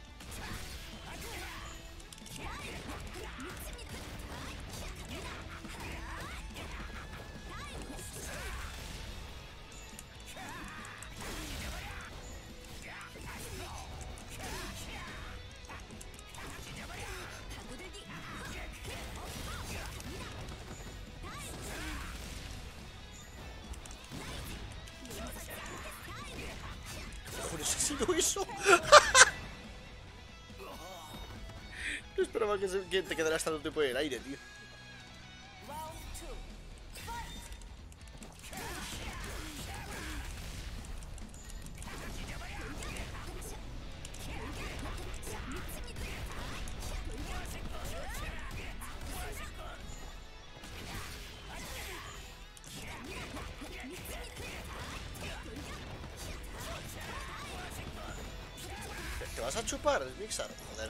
¿Cojones ha sido eso? No esperaba que te quedaras tanto tiempo en el aire, tío. ¿Te vas a chupar, Mixar? Joder.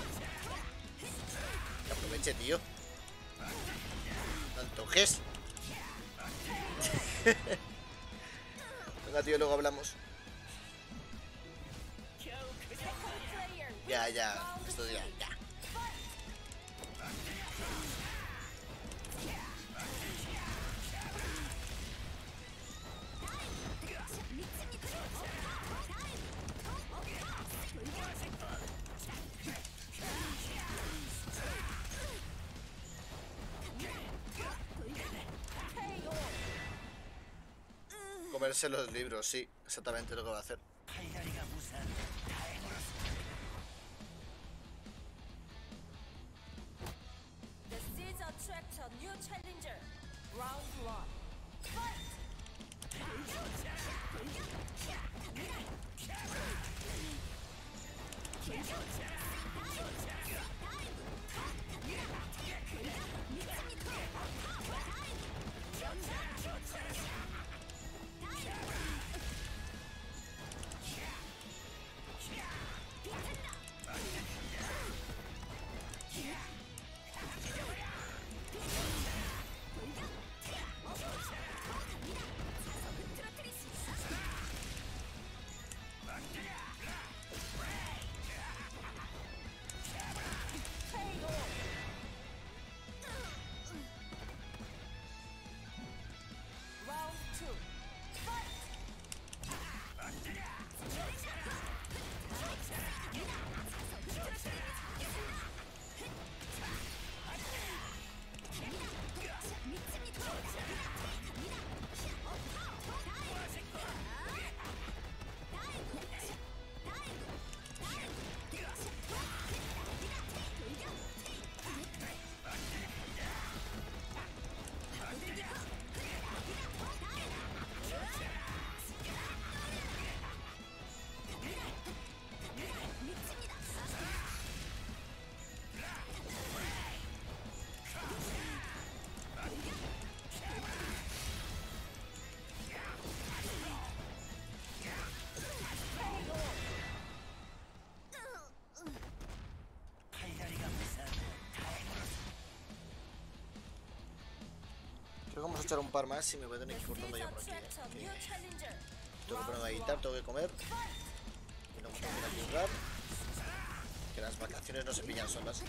Que aproveche, tío. No antojes. Venga, tío, luego hablamos. Ya. Esto ya. Comerse los libros, sí, exactamente lo que va a hacer. Creo que vamos a echar un par más y me voy a tener que ir cortando ya por aquí. Tengo que ponerme a editar, tengo que comer. Y luego tengo que ir a currar. Que las vacaciones no se pillan solas.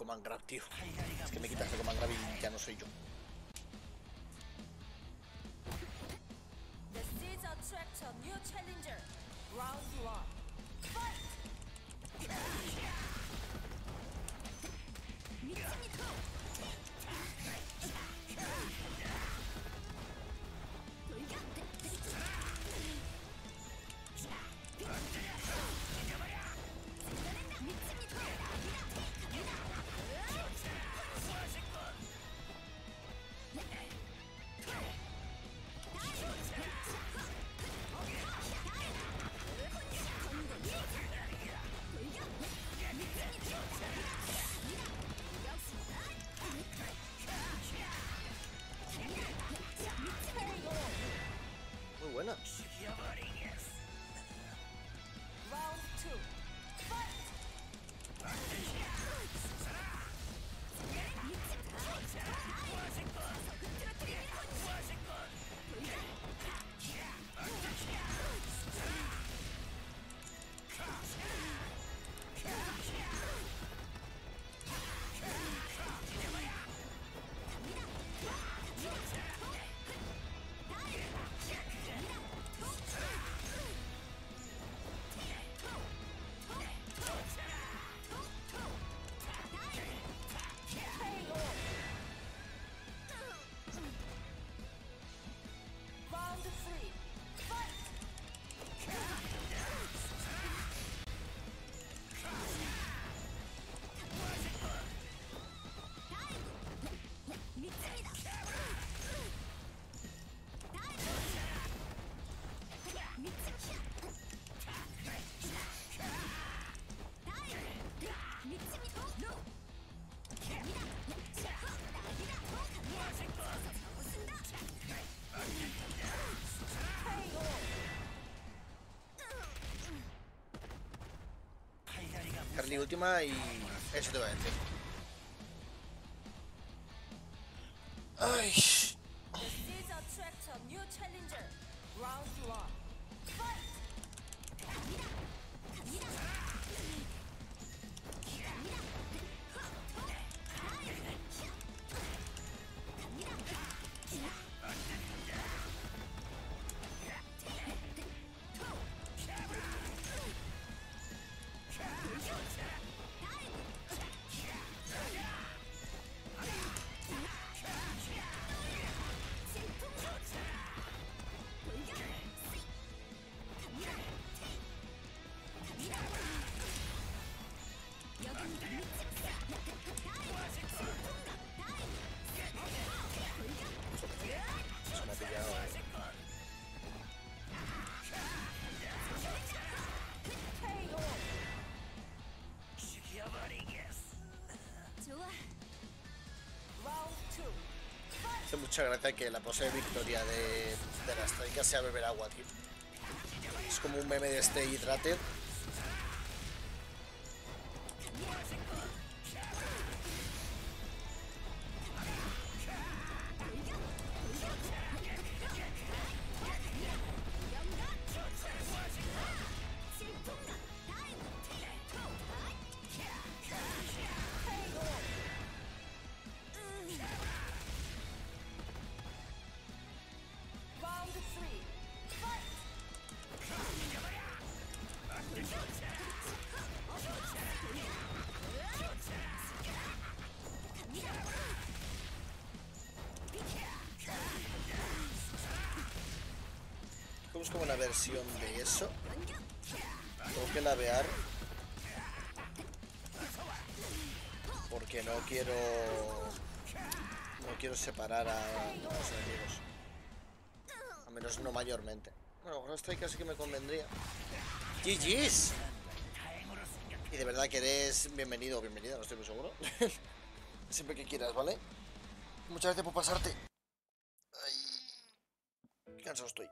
command grab, tío. Es que me quitas el command grab y ya no soy yo. The seeds attract a new challenger. Round 1. Fight! Muy buena. Round 2. Fight! Round 3. Fight! Carly última y eso te va a decir. Ay. The seeds attract a new challenger. Round 1. Fight! Se me ha pillado. Round 2. Hace mucha gracia que la pose de victoria de la Striker sea beber agua, tío. Es como un meme de este Hydrated. Round 3. Fight! Es como una versión de eso. Tengo que lavear. Porque no quiero separar a los enemigos. A menos no mayormente. Bueno, con esto casi que me convendría. ¡GG's! Y de verdad que eres bienvenido o bienvenida, no estoy muy seguro. Siempre que quieras, ¿vale? Muchas gracias por pasarte. Ay, qué cansado estoy.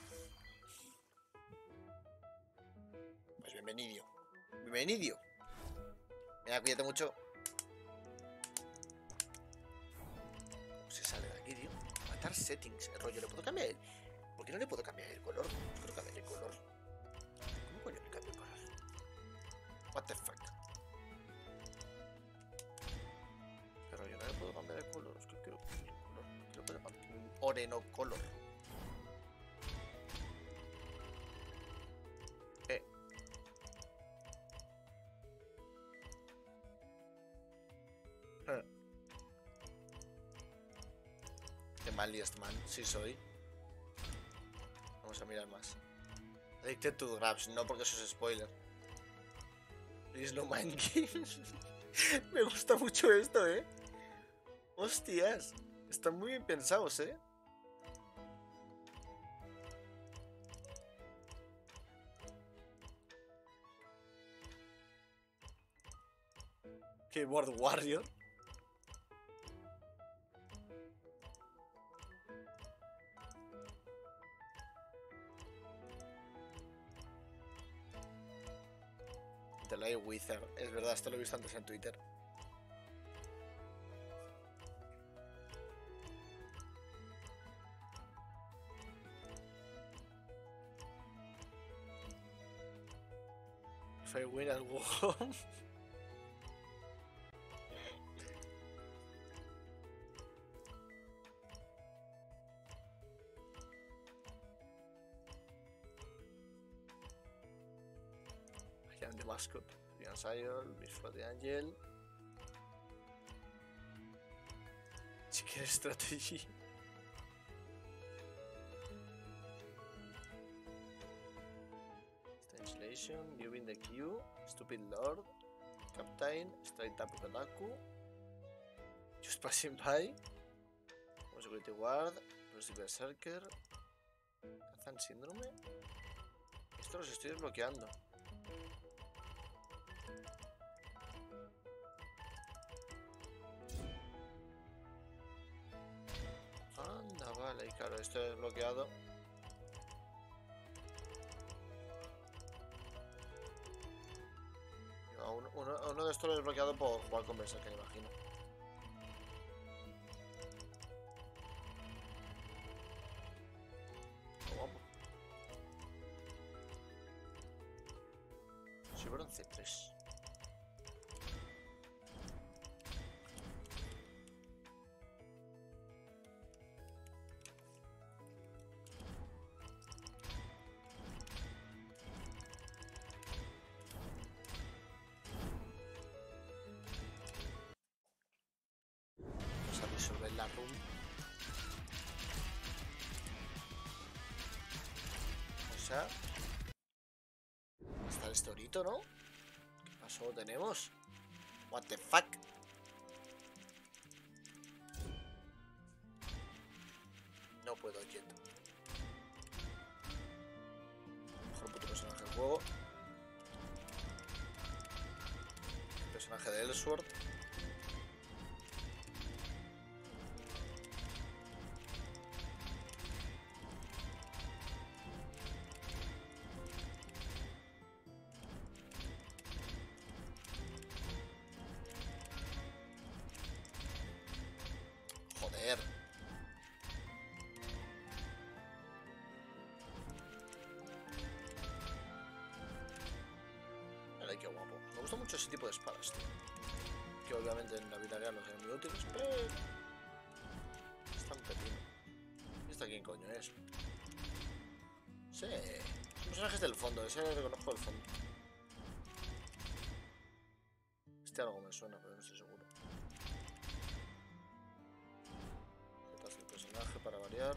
Pues bienvenido. Bienvenido. Mira, cuídate mucho. ¿Cómo se sale de aquí, tío? Matar settings. El rollo, ¿le puedo cambiar? ¿Por qué no le puedo cambiar el color? No puedo cambiar el color. ¿Cómo coño le cambio el color? What the fuck. Oreno Color. Qué Maliest Man, sí soy. Vamos a mirar más. Addicted to Grabs, no porque eso es spoiler. Please no mind games. Me gusta mucho esto, Hostias, están muy bien pensados, Keyboard Warrior. The Light Wither. Es verdad, esto lo he visto antes en Twitter. If I win, I'll go home. I am the mascot. Ian Sayol, Miss Floating Angel. Chicken Strategy. Translation, Viewing the Queue, Stupid Lord, Captain, Straight Up Kotaku, Just Passing By, Security Guard, Bruce Berserker, Kazan Síndrome. Esto los estoy desbloqueando. Anda, vale, y claro, esto es desbloqueado. Uno de estos lo he desbloqueado por jugar con Berserker, imagino. Qué guapo. Soy bronce 3. Vamos a resolver la room. O sea, está el storito, ¿no? ¿Qué pasó? ¿Tenemos? What the fuck? No puedo, Jet. Mejor puto personaje del juego. El personaje de Elsword. Joder. Ay, qué guapo. Me gusta mucho ese tipo de espadas, tío. Que obviamente en la vida real no sean muy útiles, pero están pepino. ¿Y esta quién coño es? Sí, son personajes del fondo, ese le reconozco el fondo. Este algo me suena, pero no estoy seguro. ¿Qué pasa el personaje para variar?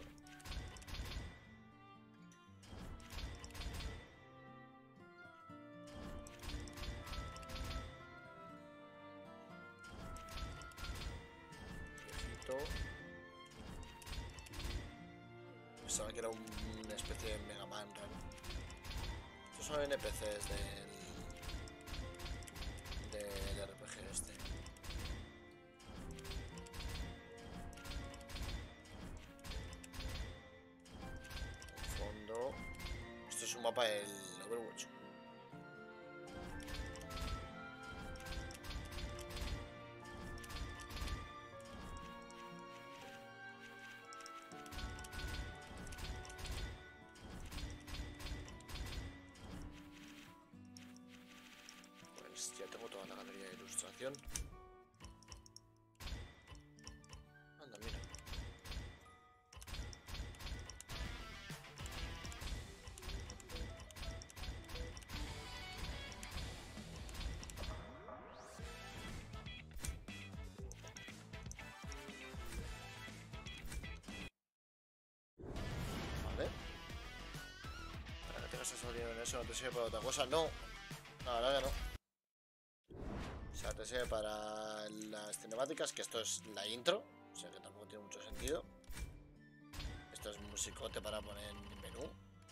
Viejito. Pensaba que era una especie de Mega Man raro. Estos son NPCs del RPG este. Fondo. Esto es un mapa del Overwatch. Pues ya tengo toda la galería de ilustración. Anda, mira. estás saliendo en eso, no te sirve para otra cosa. No, la verdad que no. O sea, te sirve para las cinemáticas, que esto es la intro, o sea que tampoco tiene mucho sentido. Esto es musicote para poner en el menú.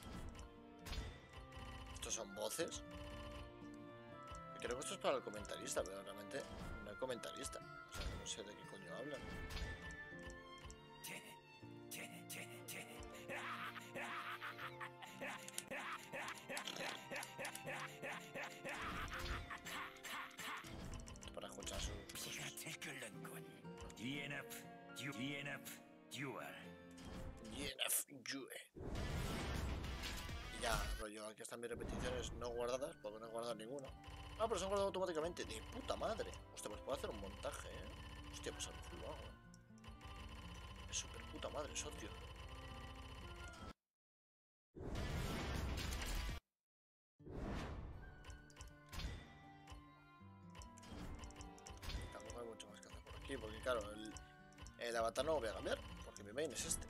Estos son voces. Creo que esto es para el comentarista, pero realmente no hay comentarista. O sea, no sé de qué coño hablan. Para escuchar sus cosas. Y ya, rollo, aquí están mis repeticiones no guardadas, porque no he guardado ninguna. Ah, pero se han guardado automáticamente. De puta madre. Hostia, pues puedo hacer un montaje, Hostia, pues a lo mejor lo hago. Es súper puta madre, socio. Tampoco hay mucho más que hacer por aquí, porque claro, el avatar no lo voy a cambiar, porque mi main es este.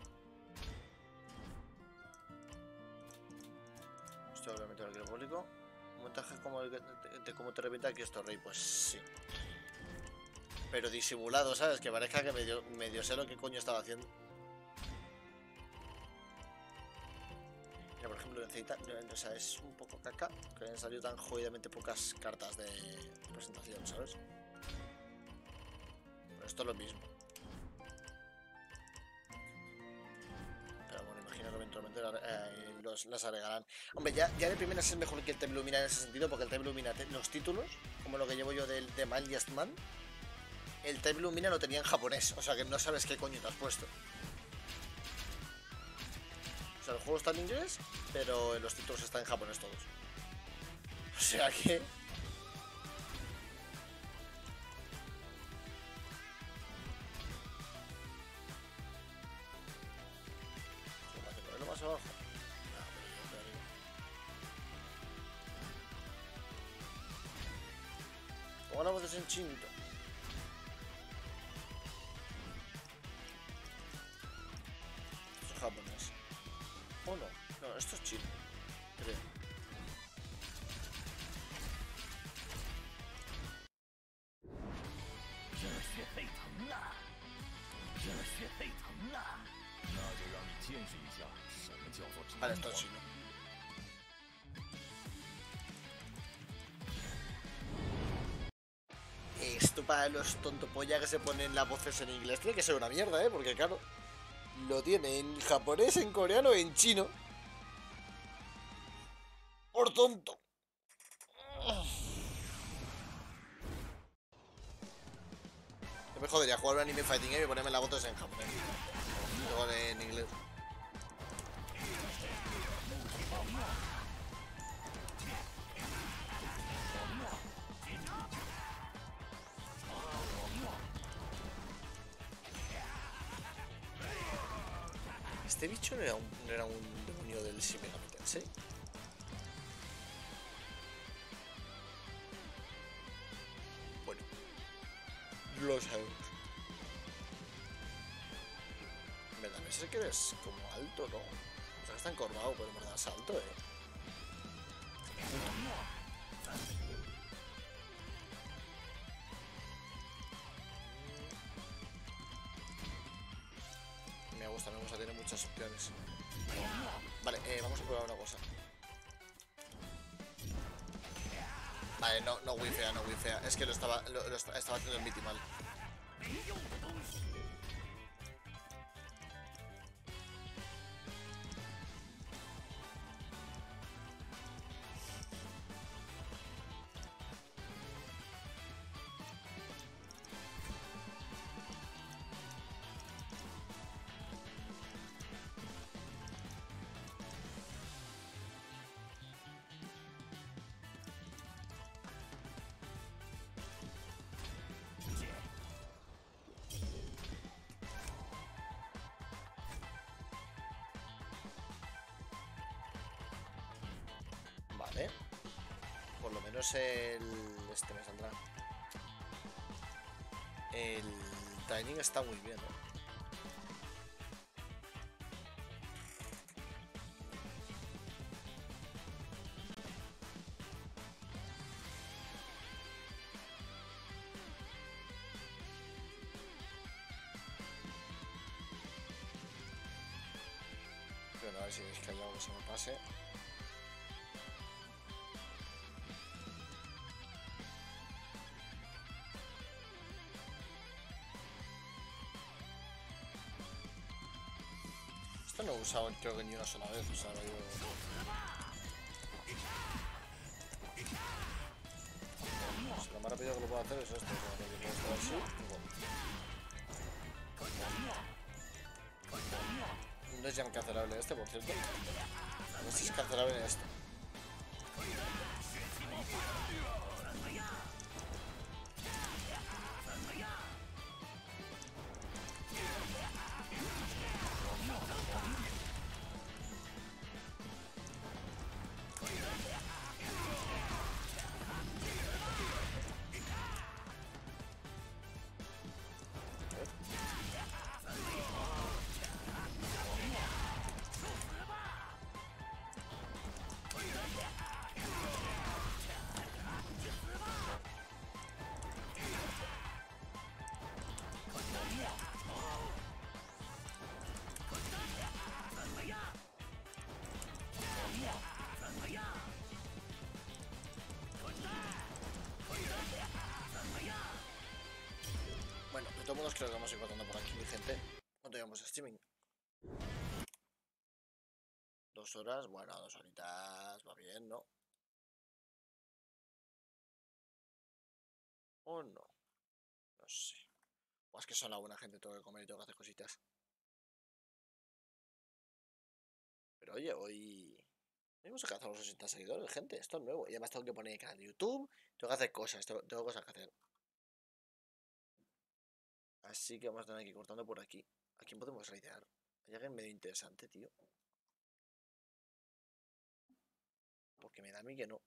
Hostia, obviamente el público. Un montaje como el de cómo te revienta aquí esto, Rey, pues sí. Pero disimulado, ¿sabes? Que parezca que medio sé lo que coño estaba haciendo. Mira, por ejemplo, necesita, o sea, es un poco caca que hayan salido tan jodidamente pocas cartas de presentación, ¿sabes? Pero esto es lo mismo. Pero bueno, imagino que eventualmente las agregarán. Hombre, ya de primeras es mejor que el Time Lumina en ese sentido, porque el Time Lumina, los títulos, como lo que llevo yo de Mightiest Man, el Time Lumina lo tenía en japonés, o sea que no sabes qué coño te has puesto. O sea, el juego está en inglés, pero los títulos están en japonés todos. O sea que... ¿Para que ponerlo más abajo? No, pero yo creo que... Pongo las voces en chinito. Esto es japonés. ¿O no? No, esto es chino, creo. Vale, esto es chino. Esto para los tontopollas que se ponen las voces en inglés tiene que ser una mierda, porque claro, lo tiene en japonés, en coreano y en chino. Por tonto. Yo me jodería jugar un anime fighting game y ponerme las voces en japonés. Luego en inglés. Este bicho no era un demonio del Shin Megami Tensei. Bueno, lo sabemos. En verdad, me sé que eres como alto, ¿no? O sea, está encorvado, pero en verdad es alto, Me gusta, tiene muchas opciones. Vale, vamos a probar una cosa. Vale, no wifea, no wifea. Es que lo estaba haciendo el miti mal. Vale. Por lo menos este me saldrá. El timing está muy bien, ¿no? a ver si es que hay algo que se me pase. Esto no he usado creo que ni una sola vez, o sea, lo digo... Pues lo más rápido que lo puedo hacer es esto, o sea, que puedo estar así y bueno. No es ya cancelable este, por cierto. A ver si es cancelable en esto. Bueno, de todos modos creo que vamos a ir cortando por aquí, mi gente. ¿Cuánto llevamos de streaming? 2 horas, bueno, 2 horitas, va bien, ¿no? ¿O no? No sé. O es que son la buena gente, tengo que comer y tengo que hacer cositas. Pero oye, hoy hemos alcanzado los 60 seguidores, gente. Esto es nuevo. Y además tengo que poner canal de YouTube. Tengo que hacer cosas, tengo cosas que hacer. Así que vamos a tener que ir cortando por aquí. ¿A quién podemos raidear? Hay alguien medio interesante, tío. Porque me da a mí que no.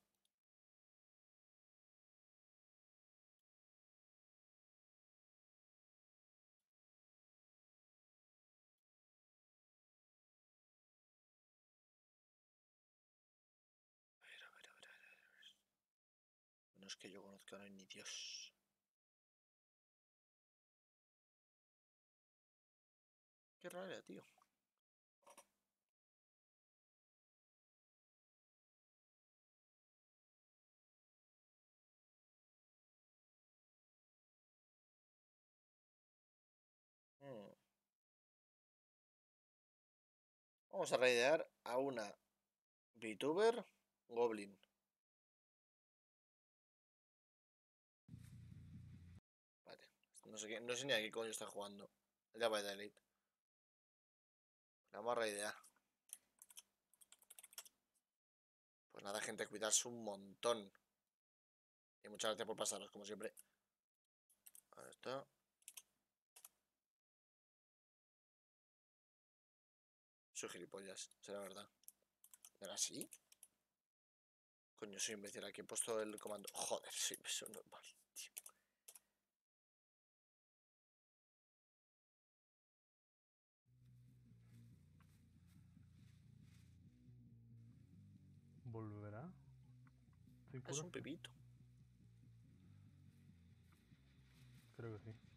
A ver, a ver, a ver, a ver, a ver. No es que yo conozca, no hay ni Dios. Qué raro era, tío. Hmm. Vamos a raidear a una VTuber Goblin. Vale. No sé ni a qué coño está jugando. Ya va de Elite. La vamos a raidear. Pues nada, gente, cuidarse un montón. Y muchas gracias por pasaros, como siempre. Ahí está. Soy gilipollas, será verdad. ¿Era así? Coño, soy imbécil. Aquí he puesto el comando. Joder, soy normal, tío. ¿Volverá? ¿Estoy Es puro? un pepito. Creo que sí.